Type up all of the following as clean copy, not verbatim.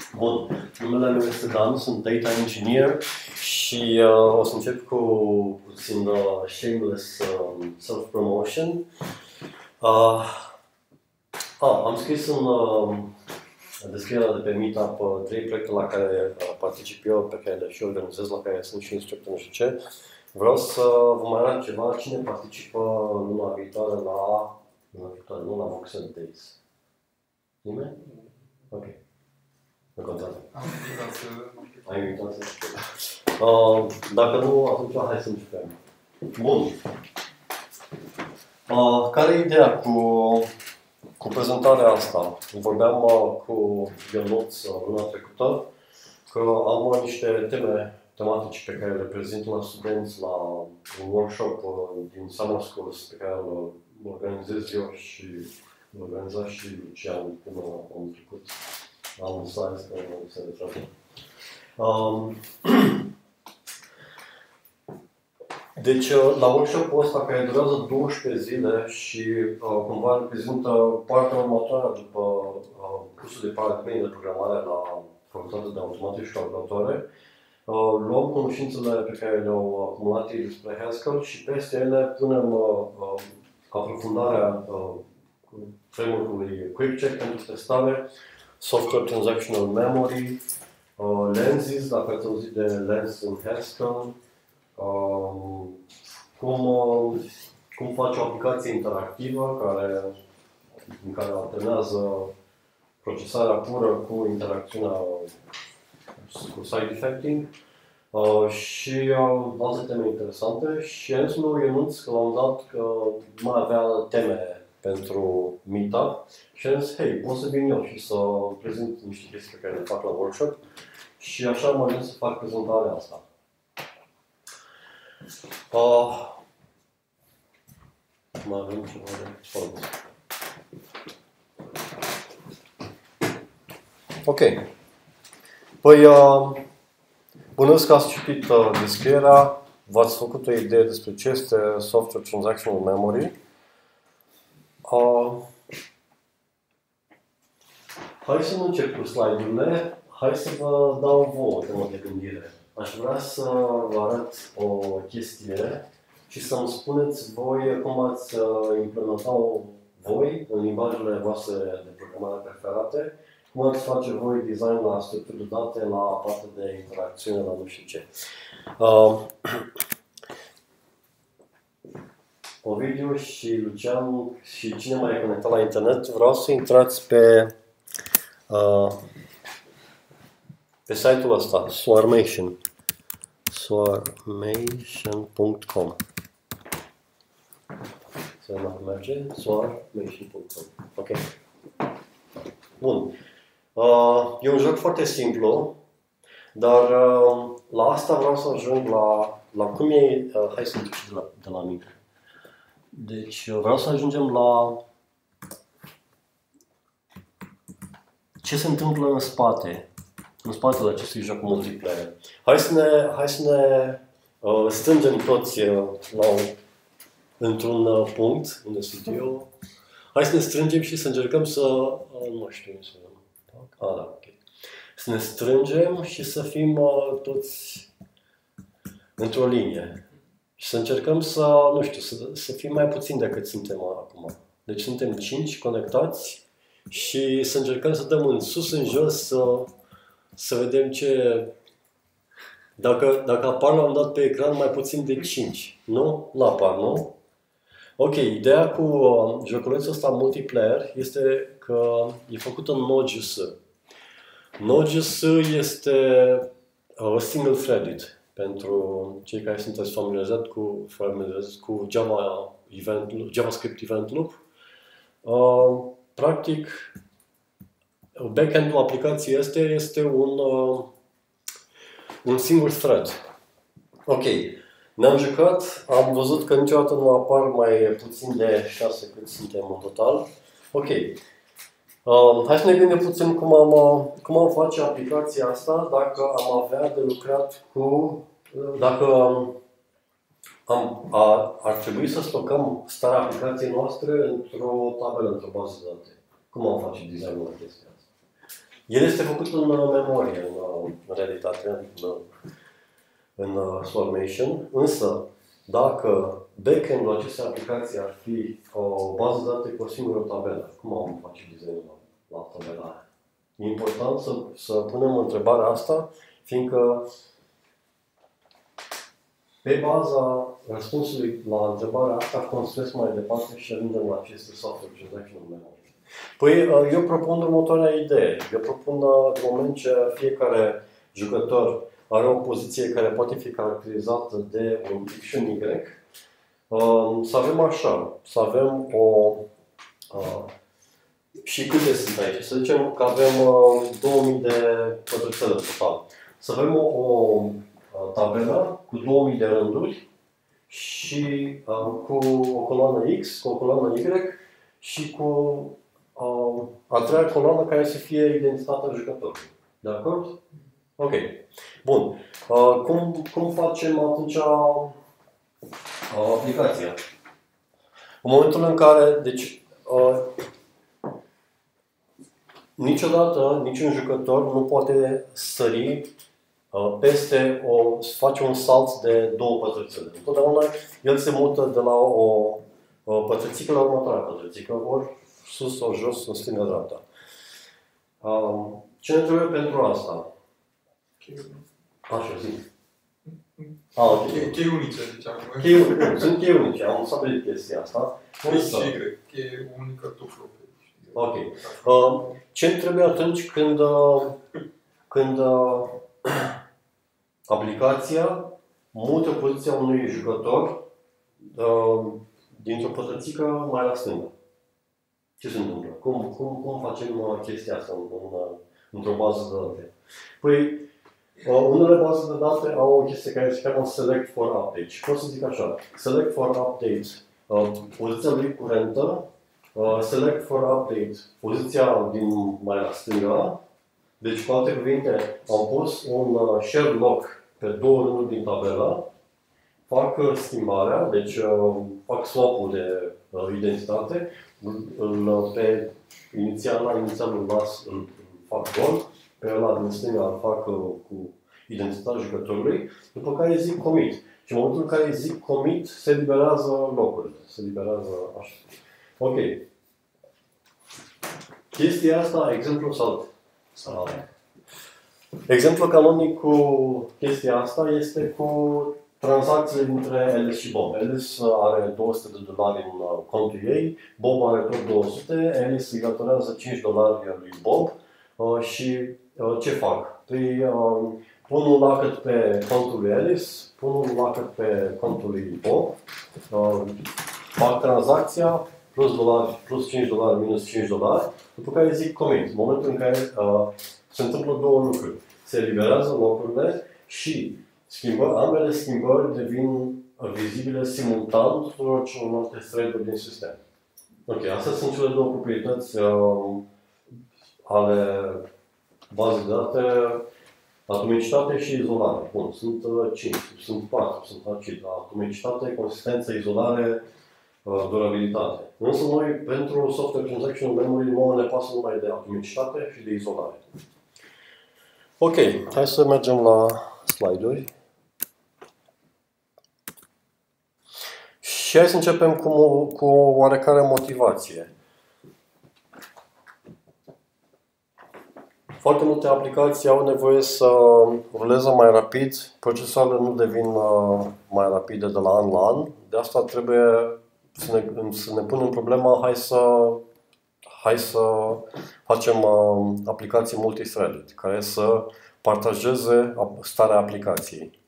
Bun, numele meu este Dan, sunt data engineer și o să încep cu puțin shameless self-promotion. Am scris în descrierea de pe Meetup 3 proiecte la care particip eu, pe care le și organizez, la care sunt și instructor, nu știu ce. Vreau să vă mai arăt ceva, cine participă luna viitoare nu la Voxel Days. Nimeni? Ok. Nu contează. Ai invitat să știu. Dacă nu, atunci hai să începem. Bun. Care e ideea cu prezentarea asta? Vorbeam cu Ionuț luna trecută că am niște tematici pe care le prezint la studenți la un workshop din Summer Schools pe care îl organizez eu și îl organiza și Lucian până am trecut. Am un slide că nu se retrage. Deci, la workshop-ul ăsta, care durează 12 zile și cumva reprezintă partea următoare după cursul de paradigme de programare la Facultatea de Automatică și Calculatoare, luăm cunoștințele pe care le-au acumulat ei despre Haskell și peste ele punem aprofundarea framework-ului QuickCheck pentru testare, Software Transactional Memory, Lenses, dacă ați auzit de Lens în Haskell, cum face o aplicație interactivă în care alternează procesarea pură cu interacțiunea cu side effecting și alte teme interesante. Și am zis lui Ionuț că l-am dat că mai avea teme pentru Meetup și am zis, hei, pot să vin eu și să prezint niște chestii pe care le fac la workshop și așa am ajuns să fac prezentarea asta. Mai avem ceva de fond. Ok. Păi, bănuiesc că ați citit descrierea, v-ați făcut o idee despre ce este Software Transactional Memory. Hai să nu încep cu slide-urile, hai să vă dau vouă o temă de gândire. Aș vrea să vă arăt o chestie și să-mi spuneți voi cum ați implementa-o voi în limbajele voastre de programare preferate, cum ați face voi design la structuri de date, la partea de interacțiune, la nu știu ce. Ovidiu și Lucian și cine mai e conectat la internet, vreau să intrați pe site-ul ăsta, Swarmation. Swarmation.com. Se merge? Swarmation.com. Ok. Bun. E un joc foarte simplu, dar la asta vreau să ajung la cum e. Hai să încep de la mic. Deci vreau să ajungem la ce se întâmplă în spatele acestui joc multiplayer. Hai să ne strângem toți într-un punct unde sunt eu. Hai să ne strângem și să încercăm să... nu știu, da, ok. Să ne strângem și să fim toți într-o linie. Și să încercăm să, nu știu, să fim mai puțini decât suntem acum. Deci suntem 5 conectați și să încercăm să dăm în sus, în jos, să vedem ce... Dacă apar la un dat pe ecran mai puțin de 5, nu? N-apar, nu? Ok, ideea cu joculețul ăsta multiplayer este că e făcut în Node.js. Node.js este single-threaded pentru cei care sunteți familiarizați cu JavaScript Event Loop. Practic, backend-ul aplicației este un singur thread. Ok. Ne-am jucat, am văzut că niciodată nu apar mai puțin de 6 cât suntem în total. Ok. Hai să ne gândim puțin cum am face aplicația asta dacă am avea de lucrat cu... Dacă ar trebui să stocăm starea aplicației noastre într-o tabelă, într-o bază de date. Cum am face designul la chestia asta? El este făcut în memorie, în realitate, în Swarmation, însă dacă backend-ul acestei aplicații ar fi o bază de date cu o singură tabelă, cum am face designul la tabela aia? E important să punem întrebarea asta, fiindcă pe baza răspunsului la întrebarea asta construiesc mai departe și ajungem la aceste software transaction memory. Păi eu propun următoarea idee. Eu propun în moment ce fiecare jucător are o poziție care poate fi caracterizată de un X și un Y, să avem așa, să avem o... și câte sunt aici? Să zicem că avem 2000 de pătrățele total. Să avem o tabelă cu 2000 de rânduri și cu o coloană X, cu o coloană Y și cu a treia coloană care să fie identitatea jucătorului. De acord? Ok. Bun. Cum facem atunci aplicația? În momentul în care, deci, niciodată niciun jucător nu poate sări peste face un salt de două pătrățele. Întotdeauna el se mută de la o pătrățică la următoarea pătrățică, ori sus sau jos, în stânga-dreapta. Ce ne trebuie pentru asta? Așa, zic. Chei unice, ziceam. Sunt chei unice, am stabilit chestia asta. X și Y, cheie unică duflu. Ok. Ce-mi trebuie atunci când aplicația mută poziția unui jucător dintr-o pătrățică mai la stânga? Ce se întâmplă? Cum facem chestia asta într-o bază de date? Păi, unele baze de date au o chestie care se cheamă Select for Update. Și pot să zic așa, Select for Update, poziția lui curentă, Select for Update, poziția din mai la stânga. Deci, cu alte cuvinte, am pus un share lock pe două rânduri din tabelă, fac schimbarea, deci fac swap-ul de identitate, pe inițialul îl las, îl fac gol, pe ăla din stânga îl fac cu identitatea jucătorului, după care zic commit. Și în momentul în care zic commit, se liberează locurile, se liberează așa. Ok. Chestia asta, exemplu salt. Exemplu canonic cu chestia asta este cu tranzacțiile dintre Alice și Bob. Alice are $200 în contul ei, Bob are tot 200, Alice îi datorează $5 lui Bob și ce fac? Păi pun un lacăt pe contul lui Alice, pun un lacăt pe contul lui Bob, fac tranzacția, plus $5, minus $5, după care zic commit. În momentul în care se întâmplă două lucruri. Se eliberează locurile și ambele schimbări devin vizibile simultan tuturor celorlalte thread-uri din sistem. Ok, astea sunt cele două proprietăți ale bazei de date, atomicitate și izolare. Bun, sunt 5, sunt 4, sunt acid. Atomicitate, consistență, izolare, durabilitate. Însă noi, pentru Software Transaction Memory, nouă ne pasă numai de atomicitate și de izolare. Ok, hai să mergem la slide-uri. Și hai să începem cu o oarecare motivație. Foarte multe aplicații au nevoie să ruleze mai rapid, procesoarele nu devin mai rapide de la an la an. De asta trebuie să ne punem problema, hai să facem aplicații multithreaded, care să partajeze starea aplicației.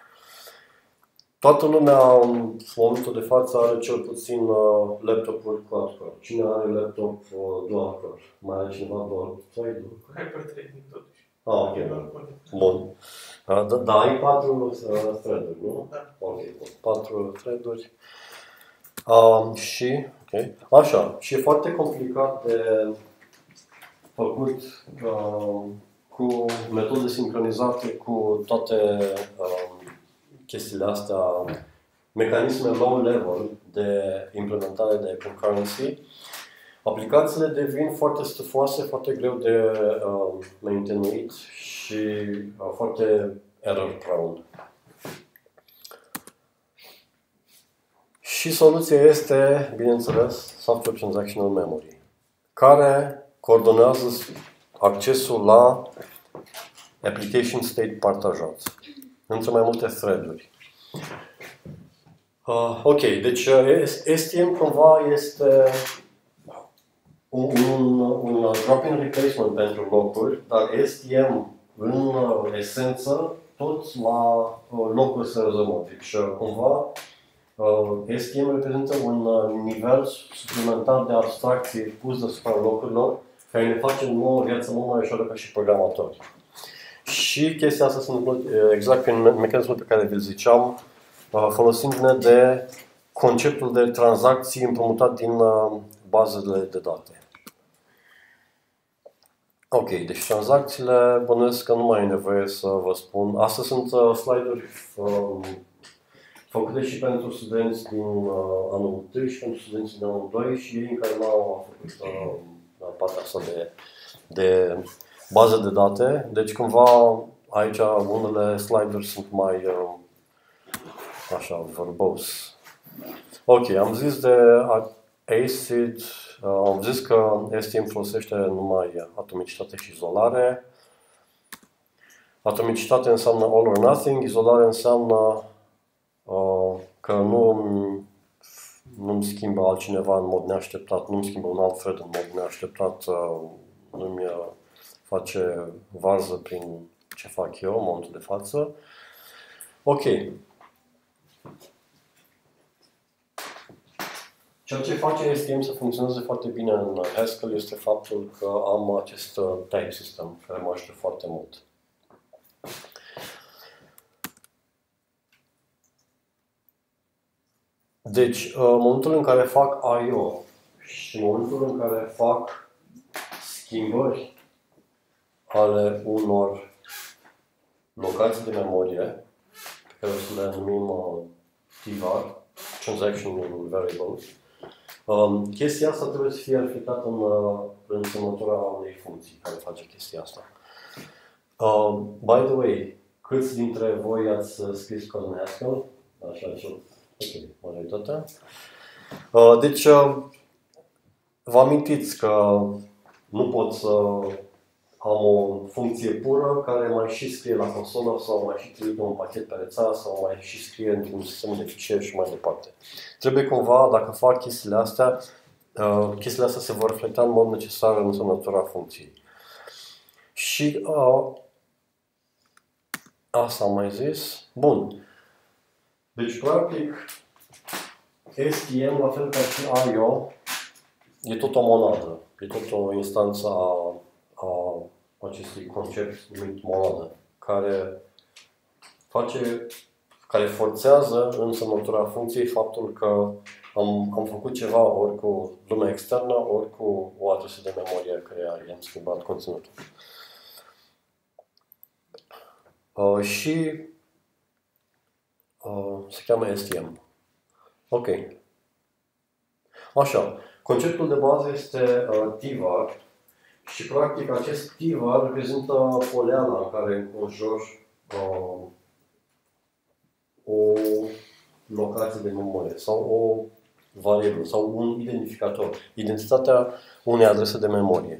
Toată lumea în momentul de față are cel puțin laptopuri quad-core. Cine are laptop dual-core? Mai are cineva dual-core? Hyper-threading totuși. Ok. Bun. Da, ai 4 thread-uri, nu? Da. Ok, 4 thread-uri. Și, ok. Așa, și e foarte complicat de făcut cu metode sincronizate cu toate chestiile astea, mecanisme low level de implementare de concurrency. aplicațiile devin foarte stufoase, foarte greu de mentenuit și foarte error prone. Și soluția este, bineînțeles, Software Transactional Memory, care coordonează accesul la application state partajat între mai multe thread-uri. Ok, deci STM cumva este un drop-in replacement pentru locuri, dar STM în esență tot la locuri se rezolvă. Deci cumva STM reprezintă un nivel suplimentar de abstracție pus deasupra locurilor, care ne face nouă viața mult mai ușoară ca și programatori. Și chestia asta se întâmplă exact prin mecanismul pe care vi-l ziceam, folosindu-ne de conceptul de tranzacții împrumutat din bazele de date. Ok, deci tranzacțiile, bănuiesc că nu mai e nevoie să vă spun. Astea sunt slide-uri făcute și pentru studenți din anul 1 și pentru studenții din anul 2 și ei care n-au făcut partea asta de bază de date. Deci cumva aici unele slide-uri sunt mai așa, verbos. Ok, am zis de ACID, am zis că STM folosește numai atomicitate și izolare. Atomicitate înseamnă all or nothing, izolare înseamnă că nu-mi schimbă altcineva în mod neașteptat, nu-mi schimbă un alt thread în mod neașteptat, nu-mi face varză prin ce fac eu în momentul de față. Ok. Ceea ce face STM să funcționeze foarte bine în Haskell este faptul că am acest type system, care mă ajută foarte mult. Deci, în momentul în care fac I/O și în momentul în care fac schimbări ale unor locații de memorie, pe care o să le numim TVAR, Transactional Variables, chestia asta trebuie să fie reflectată în semnătura unei funcții care face chestia asta. By the way, câți dintre voi ați scris cod în Haskell? Așa, ok, majoritatea. Deci, vă amintiți că nu pot să am o funcție pură care mai și scrie la consolă sau mai și trimite un pachet pe rețea sau mai și scrie într-un sistem de fișier și mai departe. Trebuie cumva, dacă fac chestiile astea se vor reflecta în mod necesar în semnătura funcției. Și asta am mai zis. Bun. Deci, practic, STM, la fel ca și I/O, e tot o monadă. E tot o instanță a acestui concept numit monadă, care forțează în semnătura funcției faptul că am făcut ceva ori cu lumea externă, ori cu o adresă de memorie care i-am schimbat conținutul. Și se cheamă STM. Ok. Așa. Conceptul de bază este TVAR și practic acest TVAR reprezintă poleana în care înconjori o locație de memorie sau o variabilă sau un identificator. Identitatea unei adrese de memorie.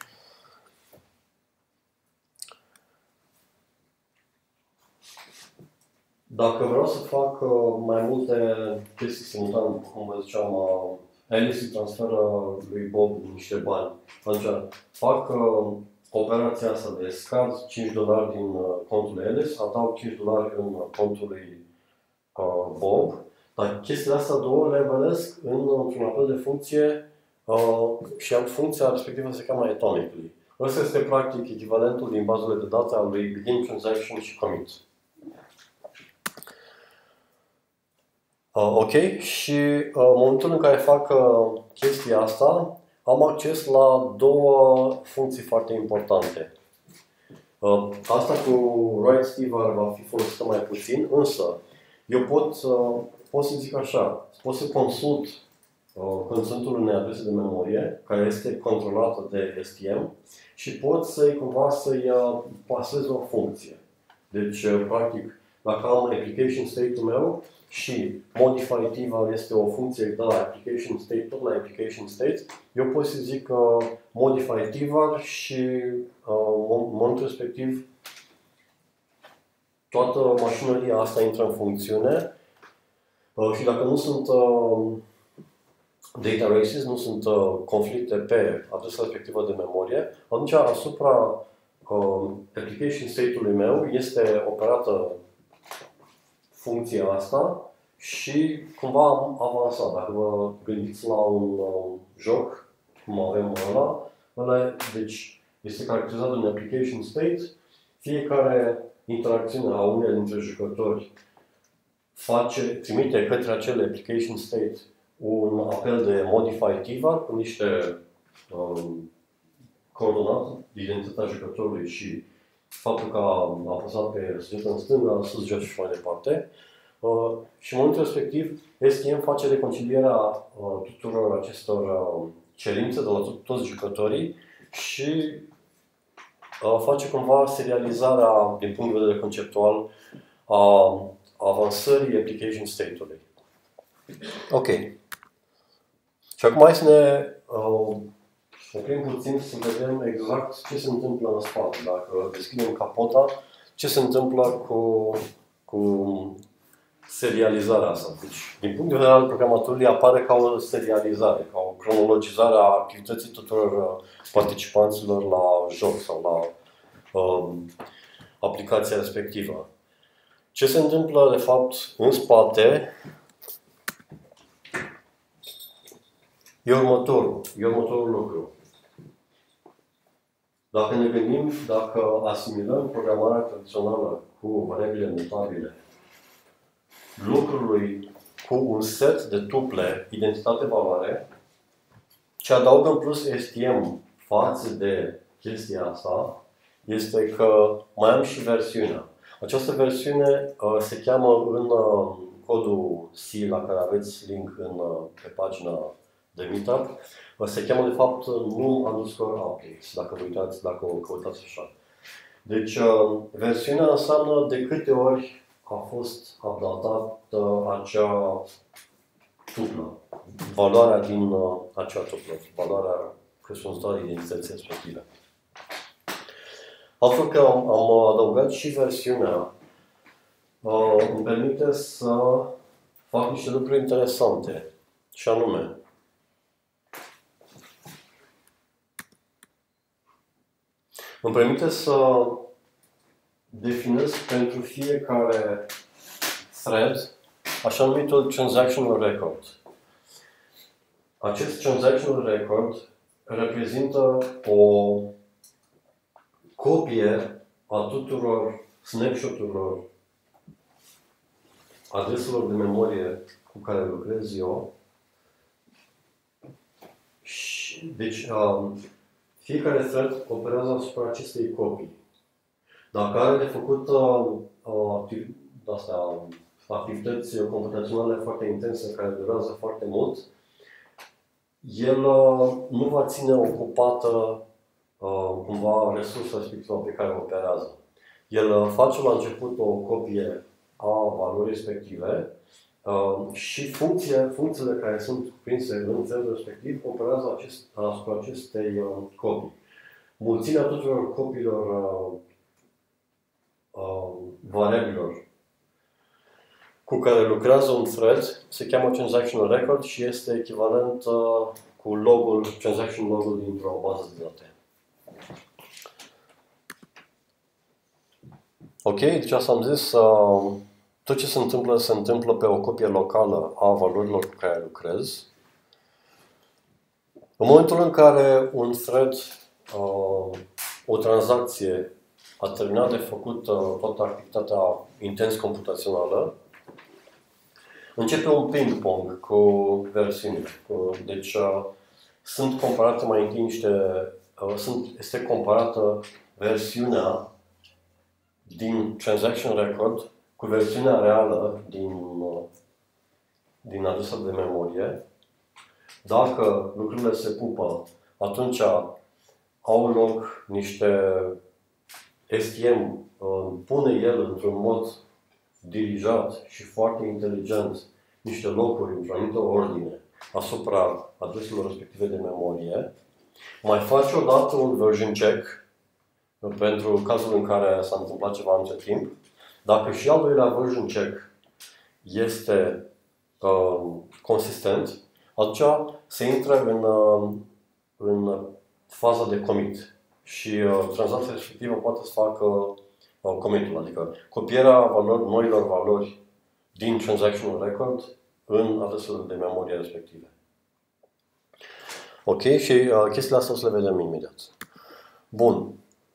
Dacă vreau să fac mai multe chestii simultan, cum vă ziceam, Alice îi transferă lui Bob niște bani. Atunci fac operația asta de scad $5 din contul lui Alice, adaug $5 în contul lui Bob, dar chestiile astea două le învălesc într-un apel de funcție și funcția respectivă se cheamă atomically. Ăsta este practic echivalentul din bazele de date al lui begin transaction și commit. Ok, și în momentul în care fac chestia asta, am acces la două funcții foarte importante. Asta cu write TVAR va fi folosită mai puțin, însă eu pot să zic așa, pot să consult conținutul unei adrese de memorie, care este controlată de STM, și pot să-i pasez o funcție. Deci, practic, dacă am application state-ul meu și modify Tivar este o funcție de la application state, tot la application state, eu pot să zic modify Tivar și în momentul respectiv toată mașinăria asta intră în funcțiune și dacă nu sunt data races, nu sunt conflicte pe adresa respectivă de memorie, atunci asupra application state-ului meu este operată funcția asta și cumva am avansat. Dacă vă gândiți la un joc, cum avem ăla, deci este caracterizat de un application state, fiecare interacțiune a uneia dintre jucători trimite către acel application state un apel de modify Tivar cu niște coordonate, identitatea jucătorului și faptul că a apăsat pe săgeată în stânga, sus, jos și mai departe. Și în momentul respectiv, STM face reconcilierea tuturor acestor cerințe de la toți jucătorii și face cumva serializarea, din punct de vedere conceptual, a avansării application state-ului. Ok. Și acum hai să ne oprim puțin să vedem exact ce se întâmplă în spate. Dacă deschidem capota, ce se întâmplă cu serializarea asta. Deci, din punct de vedere al programatorului, apare ca o serializare, ca o cronologizare a activității tuturor participanților la joc sau la aplicația respectivă. Ce se întâmplă, de fapt, în spate e următorul lucru. Dacă ne gândim, dacă asimilăm programarea tradițională cu variabile mutabile lucrului cu un set de tuple identitate-valoare, ce adaugă în plus STM față de chestia asta este că mai am și versiunea. Această versiune se cheamă în codul C la care aveți link pe pagina de Meetup, se cheamă de fapt num_updates, dacă o căutați așa. Deci versiunea înseamnă de câte ori a fost updatată acea tuplă, valoarea din acea tuplă, valoarea corespunzătoare identității respective. Altfel că am adăugat și versiunea, îmi permite să fac niște lucruri interesante, și anume, îmi permite să definez pentru fiecare thread așa numitul transactional record. Acest transactional record reprezintă o copie a tuturor snapshot-urilor adreselor de memorie cu care lucrez eu. Și, deci, fiecare thread operează asupra acestei copii. Dacă are de făcut activități computaționale foarte intense care durează foarte mult, el nu va ține ocupată cumva resursa respectivă pe care o operează. El face la început o copie a valorii respective și funcțiile care sunt cuprinse în thread respectiv operează asupra acestei copii. Mulțimea tuturor copiilor variabilor cu care lucrează un thread se cheamă transactional record și este echivalent cu transaction logul dintr-o bază de date. Ok, deci asta am zis, tot ce se întâmplă pe o copie locală a valorilor cu care lucrez. În momentul în care un thread, o tranzacție, a terminat de făcut toată activitatea intens computațională, începe un ping-pong cu versiunile. Deci sunt comparate mai întâi este comparată versiunea din transaction record cu versiunea reală din adresa de memorie. dacă lucrurile se pupă, atunci au loc niște STM, pune el într-un mod dirijat și foarte inteligent niște locuri într-o anumită ordine asupra adreselor respective de memorie, mai face odată un version check pentru cazul în care s-a întâmplat ceva între timp. Dacă și al doilea version check este consistent, atunci se intră în faza de commit și tranzacția respectivă poate să facă commit-ul, adică copierea noilor valori din transactional record în adresele de memorie respective. Ok? Și chestiile astea o să le vedem imediat. Bun.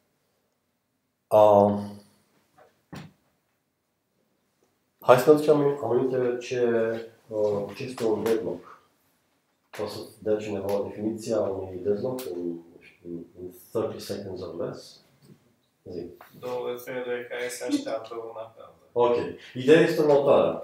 Hai să ne aducem aminte ce este un deadlock. O să dea cineva o definiție a unui deadlock în 30 seconds or less? Zi. Două thread-uri care se așteaptă una pe alta. Ok. Ideea este următoarea.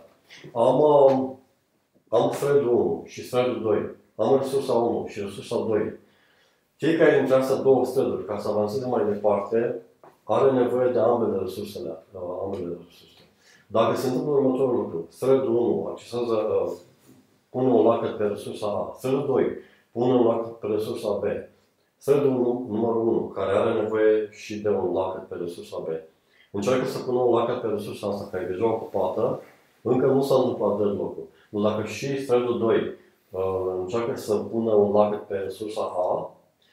Am thread-ul 1 și thread-ul 2. Am resursa 1 și resursa 2. Fiecare dintre astea două thread-uri, ca să avanseze mai departe, are nevoie de ambele resurse. Dacă se întâmplă următorul lucru, thread-ul 1 accesează, pune un lacăt pe resursa A, thread-ul 2 pune un lacăt pe resursa B, thread-ul numărul 1, care are nevoie și de un lacăt pe resursa B, încearcă să pună un lacăt pe resursa asta, care e deja ocupată, încă nu s-a întâmplat deadlock-ul. Dacă și thread-ul 2 încearcă să pună un lacăt pe resursa A,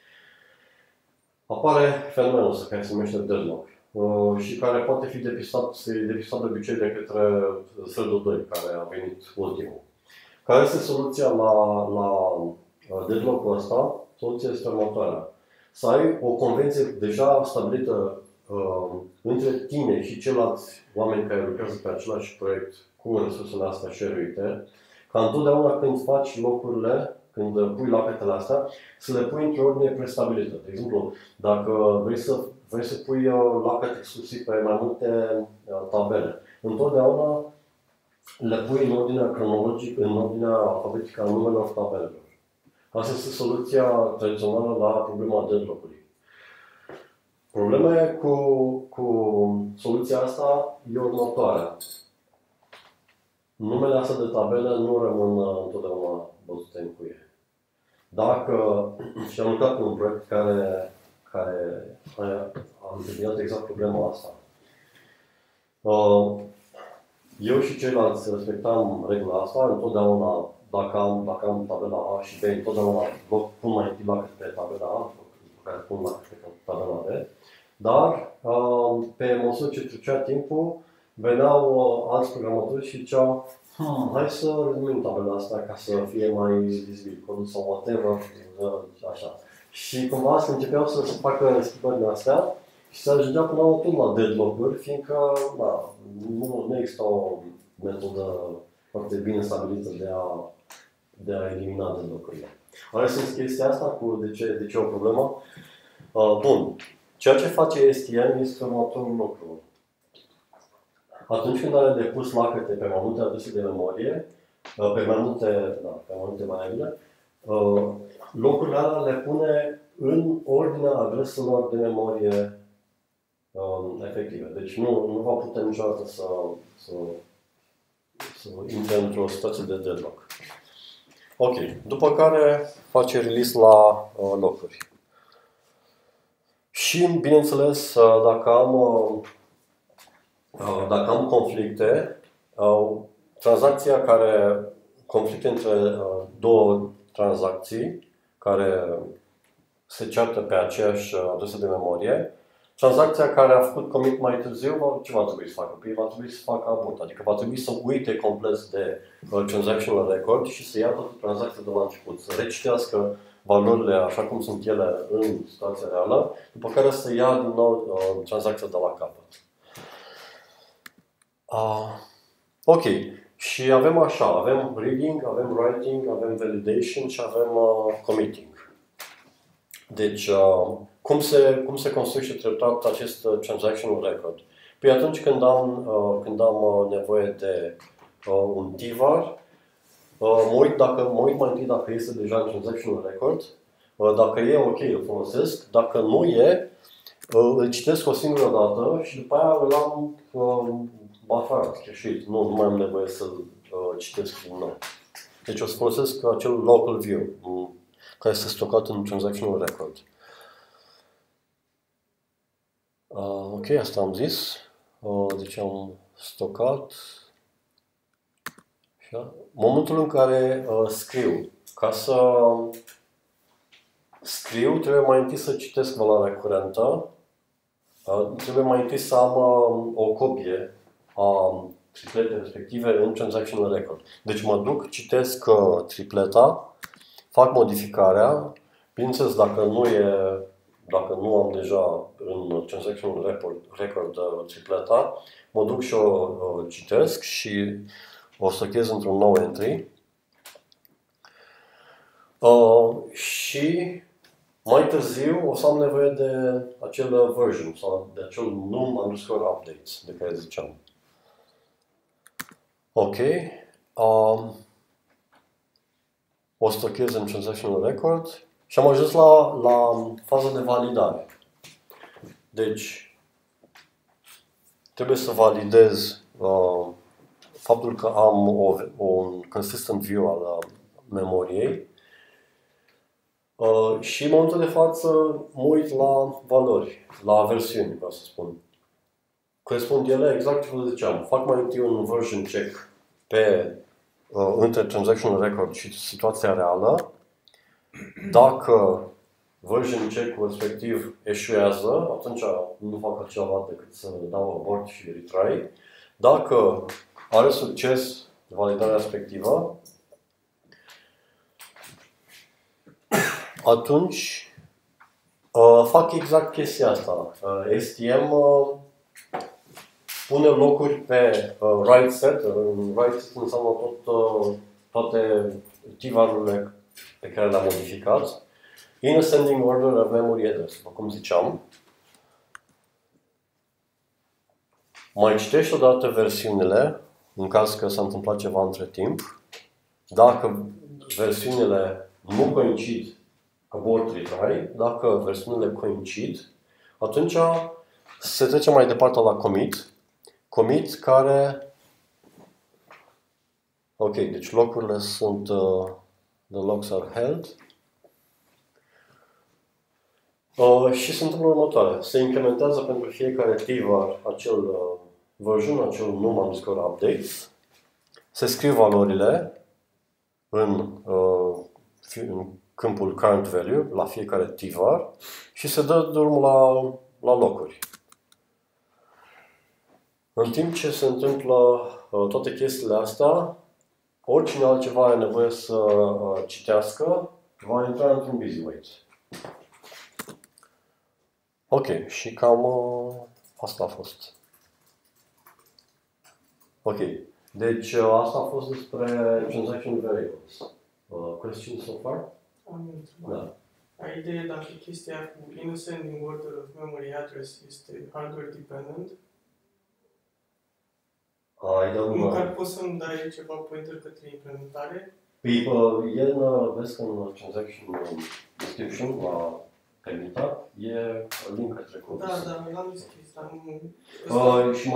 apare fenomenul ăsta care se numește deadlock și care poate fi depistat de obicei de către thread-ul 2, care a venit ultimul. Care este soluția la deadlock-ul ăsta? Soluția este următoarea. Să ai o convenție deja stabilită între tine și ceilalți oameni care lucrează pe același proiect cu resursele astea share-uite, ca întotdeauna când faci locurile, când pui lacătele astea, să le pui într-o ordine prestabilită. De exemplu, dacă vrei să pui lacăt exclusiv pe mai multe tabele, întotdeauna le pui în ordinea cronologică, în ordinea alfabetică a numelor tabelelor. Asta este soluția tradițională la problema deadlock-ului. Problema cu soluția asta e următoarea. Numele astea de tabele nu rămân întotdeauna băzute în cuie. Dacă și am lucrat pe un proiect care a întâlnit exact problema asta. Eu și ceilalți respectam regula asta, întotdeauna, dacă am tabela A și B, întotdeauna pun mai întâi lacăt pe tabela A, pe care pun lacăt pe tabela B. Dar, pe măsură ce trecea timpul, veneau alți programatori și ziceau hai să rezumim tabela asta ca să fie mai vizibil, codul sau whatever, așa. Și cumva să începeau să se facă schimbările astea și să ajungea până la urmă la deadlock-uri, fiindcă nu există o metodă foarte bine stabilită de a elimina deadlock-urile. Are sens chestia asta cu de ce e o problemă? Bun. Ceea ce face STM este următorul lucru. Atunci când are depus lacăte pe mai multe adrese de memorie, pe mai multe variabile, locurile alea le pune în ordinea adreselor de memorie efective. Deci nu va putea niciodată să intre într-o situație de deadlock. Ok. După care face release la locuri. Și, bineînțeles, dacă am conflicte, conflicte între două tranzacții care se ceartă pe aceeași adresă de memorie, tranzacția care a făcut commit mai târziu, ce va trebui să facă? Păi va trebui să facă abort, adică va trebui să uite complet de transactional record și să ia toată tranzacția de la început, să recitească valorile așa cum sunt ele în situația reală, după care să ia din nou tranzacția de la capăt. Ok. Și avem așa, avem reading, avem writing, avem validation și avem committing. Deci, cum se construiește treptat acest transactional record? Păi atunci când am nevoie de un TVAR, mă uit mai întâi dacă este deja în transaction record. Dacă e ok, îl folosesc. Dacă nu e, îl citesc o singură dată și după aia îl am bufferat, cache-it. Nu mai am nevoie să-l citesc din nou. Deci o să folosesc acel local view care este stocat în transaction record. Ok, asta am zis. Deci am stocat. Momentul în care scriu, ca să scriu, trebuie mai întâi să citesc valoarea curentă. Trebuie mai întâi să am o copie a tripletei respective în transaction record. Deci mă duc, citesc tripleta, fac modificarea. Bineînțeles, dacă nu am deja în transaction record tripleta, mă duc și o citesc și o stochez într-un nou entry. Și mai târziu o să am nevoie de acel version sau de acel num_updates de care ziceam. Ok. O stochez în transaction record și am ajuns la faza de validare. Deci trebuie să validez faptul că am un consistent view al memoriei și în momentul de față mă uit la valori, la versiuni, vreau să spun. Corespund ele exact ce vă ziceam. Fac mai întâi un version check între transaction record și situația reală. Dacă version check-ul respectiv eșuează, atunci nu fac altceva decât să dau abort și retry. Dacă are succes validarea respectivă, atunci fac exact chestia asta. STM pune locuri pe write set. Write set înseamnă toate tivarurile pe care le-am modificat. In ascending order of memory address, după cum ziceam. Mai citești odată versiunile, în caz că s-a întâmplat ceva între timp. Dacă versiunile nu coincid, abort retry. Dacă versiunile coincid, atunci se trece mai departe la commit. Commit care... Ok, deci locurile sunt... the logs are held. Și se întâmplă următoare. Se implementează pentru fiecare tivar acel version, acel num_updates. Se scriu valorile în câmpul current value la fiecare tivar și se dă drumul la locuri. În timp ce se întâmplă toate chestiile astea, oricine altceva are nevoie să citească, va intra într-un busy wait. Ok, și cam asta a fost. Ok, deci asta a fost despre transaction variables. Questions so far? Am întrebat. Da. Ideea dacă chestia cu in ascending order of memory address este hardware dependent, măcar poți să-mi dai ceva pointer către implementare? Vezi că în transaction description la permita, e link către cod. Da, l-am deschis, dar nu... Și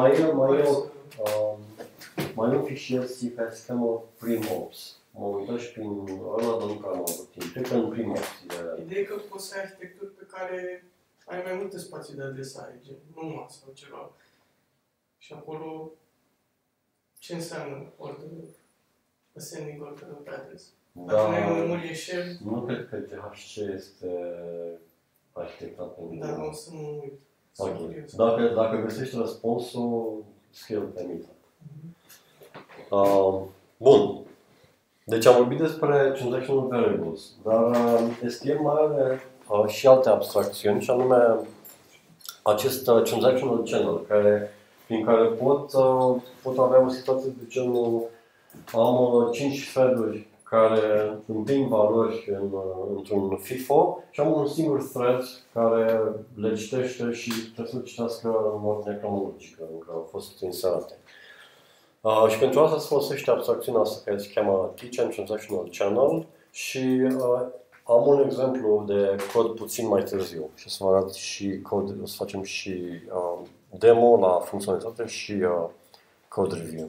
mai e un fișier C care se cheamă primops. Mă uită și prin ăla, dar nu prea am avut timp. Cred că în primops e... Ideea e că poți să ai arhitecturi pe care ai mai multe spații de adresare, gen numai sau ceva. Și acolo ce înseamnă ascending order of address? Dacă nu ai o memorie share... Nu cred că GHC este arhitectat pentru... Da, o să mă uit. Okay. Dacă găsești răspunsul, scrie-l pe mine. Bun. Deci am vorbit despre transaction variables, dar STM mai are și alte abstracțiuni, și anume acest transactional channel, prin care pot avea o situație de genul am 5 thread-uri care împing valori într-un FIFO și am un singur thread care le citește și trebuie să le citească în ordine cronologică, încă au fost inserate. Și pentru asta se folosește abstracțiunea asta care se cheamă T-Chain Transactional Channel și am un exemplu de cod puțin mai târziu și să vă arăt și cod, o să facem și demo la funcționalitate și code review.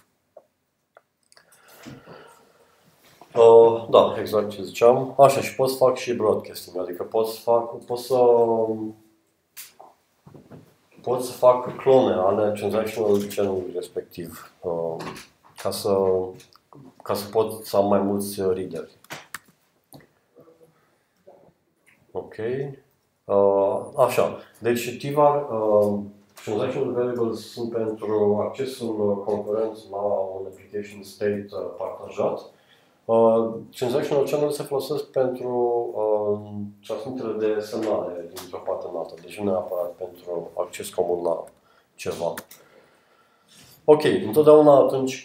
Da, exact ce ziceam. Așa, și pot să fac și broadcasting, adică pot să fac clone ale transactional channel-ului respectiv, ca să pot să am mai mulți readeri. Ok. Așa, deci TVAR, Transactional Variables sunt pentru accesul concurent la un application state partajat. Transactional Channel se folosesc pentru transmiterea de semnale dintr-o parte în alta, deci nu neapărat pentru acces comun la ceva. Ok, întotdeauna atunci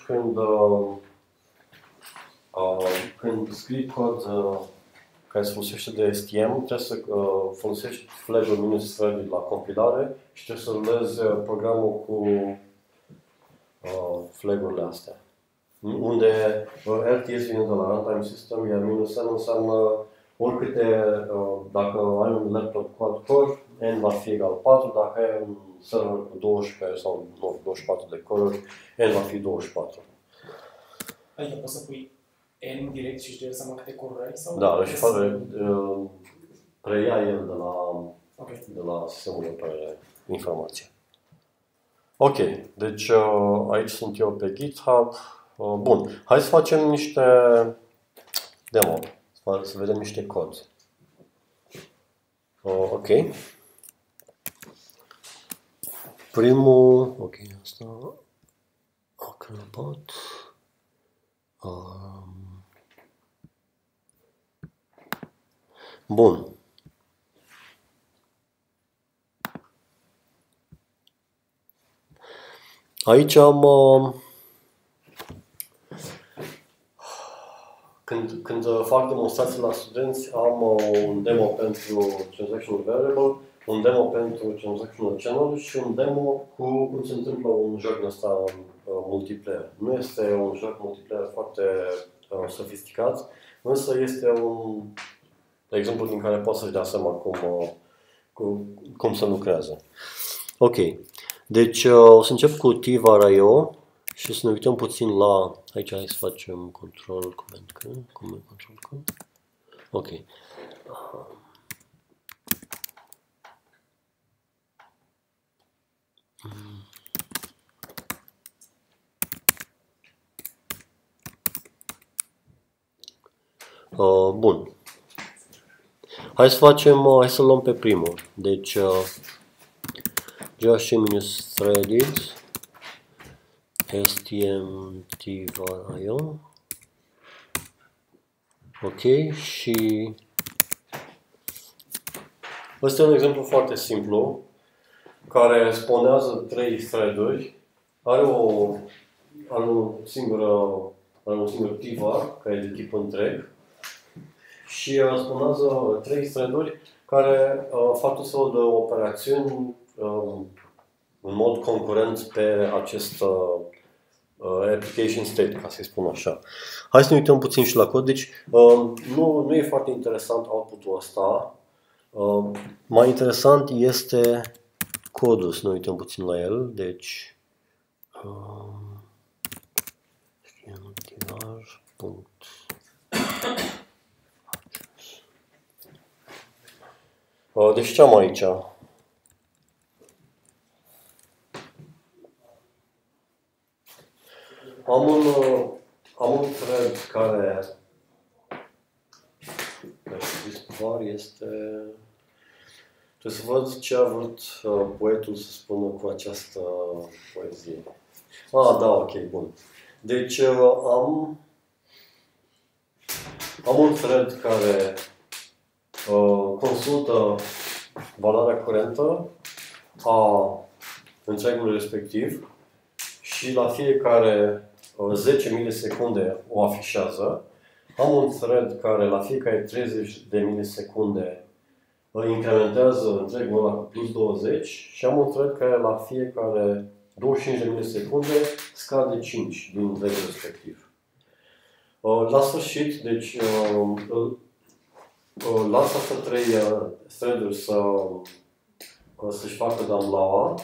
când scrii cod care se folosește de STM, trebuie să folosești flag-ul -thread la compilare și trebuie să rulezi programul cu flag-urile astea. Unde RTS vine de la runtime system, iar -n înseamnă oricâte, dacă ai un laptop quad-core, n va fi egal 4, dacă ai un server cu 12 sau 24 de core-uri, n va fi 24. Adică poți să pui n direct și își dă seama câte core ai? Sau da, și preia el de la sistemul de operare informație. Ok, deci aici sunt eu pe GitHub. Bun, hai să facem niște demo, să vedem niște cod. Ok. Primul, ok, asta, Acrobat. Bun. Aici am când fac demonstrații la studenți, am un demo pentru Transactional Variable, un demo pentru Transactional Channel și un demo cu cum se întâmplă un joc din ăsta multiplayer. Nu este un joc multiplayer foarte sofisticat, însă este un exemplu din care poți să-și dea seama cum se lucrează. Ok, deci o să încep cu TVAR.io și să ne uităm puțin la, aici hai să facem control, control, ok. Bun. Hai să luăm pe primul. Deci JavaScript-threaded stm-tvar.io. Ok, și ăsta e un exemplu foarte simplu care spawnează 3 thread-uri, are un singur tvar care e de tip întreg și spawnează 3 thread-uri care fac tot felul de operațiuni în mod concurent pe acest application state, ca să-i spun așa. Hai să ne uităm puțin și la cod. Deci nu e foarte interesant output-ul ăsta. Mai interesant este codul, să ne uităm puțin la el. Deci deci ce am aici? Am un thread care var este. Trebuie să văd ce a vrut poetul să spună cu această poezie. Da, ok, bun. Deci am un thread care consultă valoarea curentă a întregului respectiv și la fiecare 10 milisecunde o afișează. Am un thread care la fiecare 30 de milisecunde incrementează întregul ăla cu plus 20 și am un thread care la fiecare 25 de milisecunde, scade 5 din vechiul respectiv. La sfârșit, deci, lasă astea 3 thread-uri să-și facă download-ul.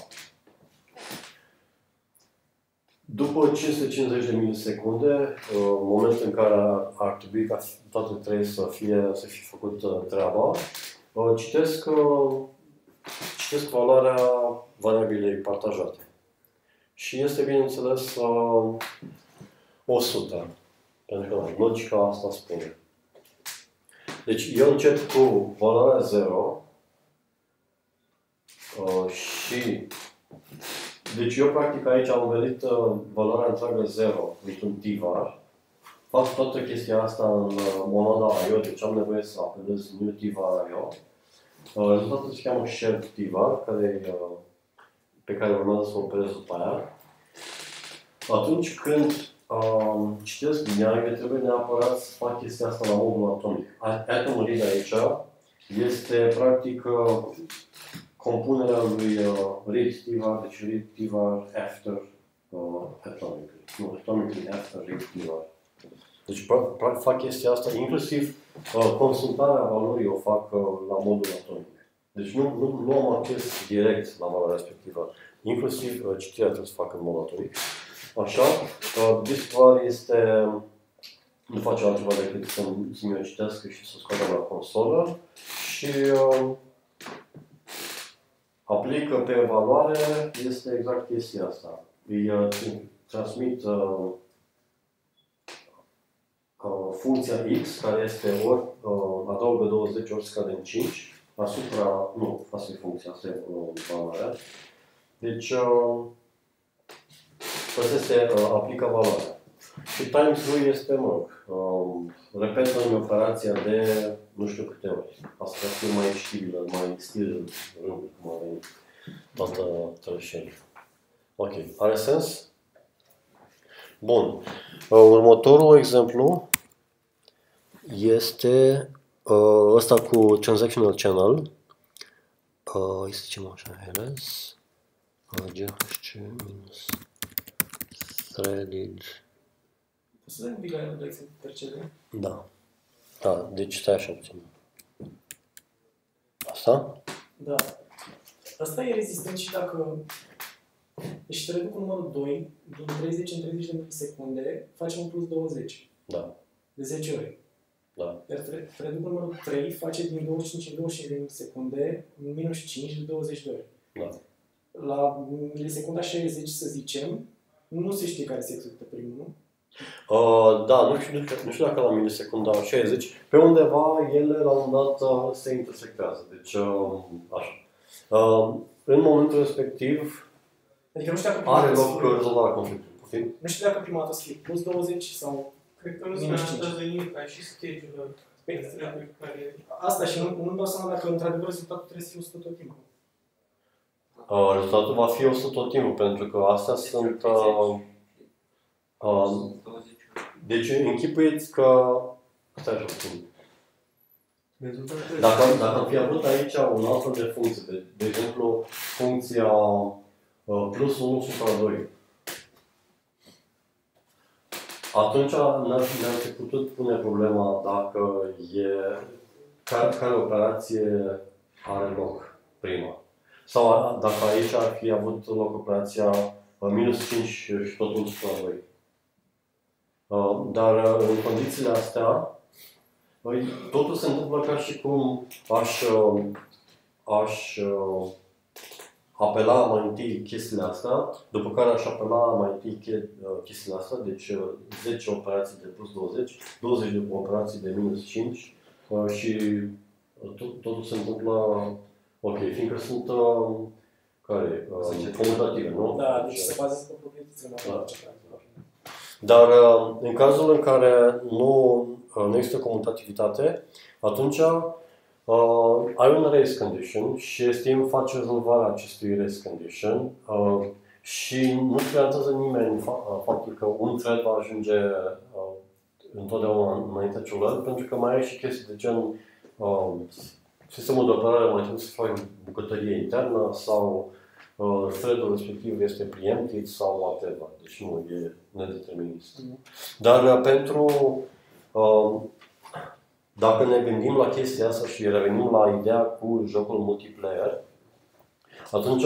După 550 de milisecunde, momentul în care ar trebui ca toate 3 să fie făcut treaba, citesc valoarea variabilei partajate. Și este, bineînțeles, 100. Pentru că logica asta spune. Deci eu încep cu valoarea 0 și deci eu practic aici am venit valoarea întreagă 0 într-un tvar. Fac toată chestia asta în monoda IO, deci am nevoie să apelez new tvar IO. Rezultatul se cheamă shared tvar, pe care urmează să o operez după aia. Atunci când citesc linia, eu trebuie neapărat să fac chestia asta la modul atomic. Atom read aici este practic compunerea lui read tvar, deci read tvar after atomically. Nu, atomically after read tvar. Deci fac chestia asta, inclusiv consultarea valorii o fac la modul atomic. Deci nu am acces direct la valoarea respectivă. Inclusiv citirea trebuie să fac în mod atomic. Așa, diskvar nu face altceva decât să-mi o citească și să scoată la consolă și aplică pe evaluare, este exact chestia asta. Îi transmit funcția x, care este ori adaugă 20 ori scade în 5, asupra, nu, asta e funcția, asta e valoarea. Deci, se aplică valoarea. Și times lui este, repetă în operația de nu știu câte ori. Asta va fi mai știbilă, mai stil rând, cum are toată tălășenia. Ok, are sens? Bun. Următorul exemplu este ăsta cu transactional channel. Îi să zicem așa, ls GHC minus threaded. Poți să dai un pic la exemplu percebe? Da. Da, deci stai așa puțin. Asta? Da. Asta e rezistent și dacă... Deci thread-ul cu numărul 2, din 30 în 30 de milisecunde, face un plus 20. Da. De 10 ori. Da. Iar thread-ul cu numărul 3 face din 25 în 25 de milisecunde, minus 5 de 20 de ori. Da. La milisecunda 60, să zicem, nu se știe care se execută primul, nu? Da, nu știu dacă la milisecunda 60, pe undeva ele la un dat se intersectează, deci așa. În momentul respectiv Adică nu știu dacă are loc rezolvarea conflictului. Nu știu dacă prima dată o să fie plus 20 sau Cred că nu se adaptează nimic, ca și schedule-ul. Asta și nu-mi dau seama dacă într-adevăr rezultatul trebuie să fie 100 tot timpul. Rezultatul va fi 100 tot timpul, pentru că astea sunt... deci închipuiți că... Stai așa puțin. Dacă am fi avut aici un alt de funcție, de exemplu, funcția plus 1 supra 2, atunci ne-ar fi putut pune problema dacă care operație are loc prima. Sau dacă aici ar fi avut loc operația minus 5 și totul supra 2. Dar în condițiile astea, totul se întâmplă ca și cum aș apela mai întâi chestiile astea, după care aș apela mai întâi chestiile astea, deci 10 operații de plus 20, 20 de operații de minus 5 și totul se întâmplă, ok, fiindcă sunt comutative, nu? Da, deci se bazează pe proprietățile matematice. Dar în cazul în care nu există comutativitate, atunci ai un race condition și STM face rezolvarea acestui race condition și nu creează nimeni faptul că un thread va ajunge întotdeauna înaintea celuilalt, pentru că mai ai și chestii de gen sistemul de operare mai trebuie să faci bucătărie internă sau thread-ul respectiv este preempted sau whatever. Deci nu e nedeterminist. Dar dacă ne gândim la chestia asta și revenim la ideea cu jocul multiplayer, atunci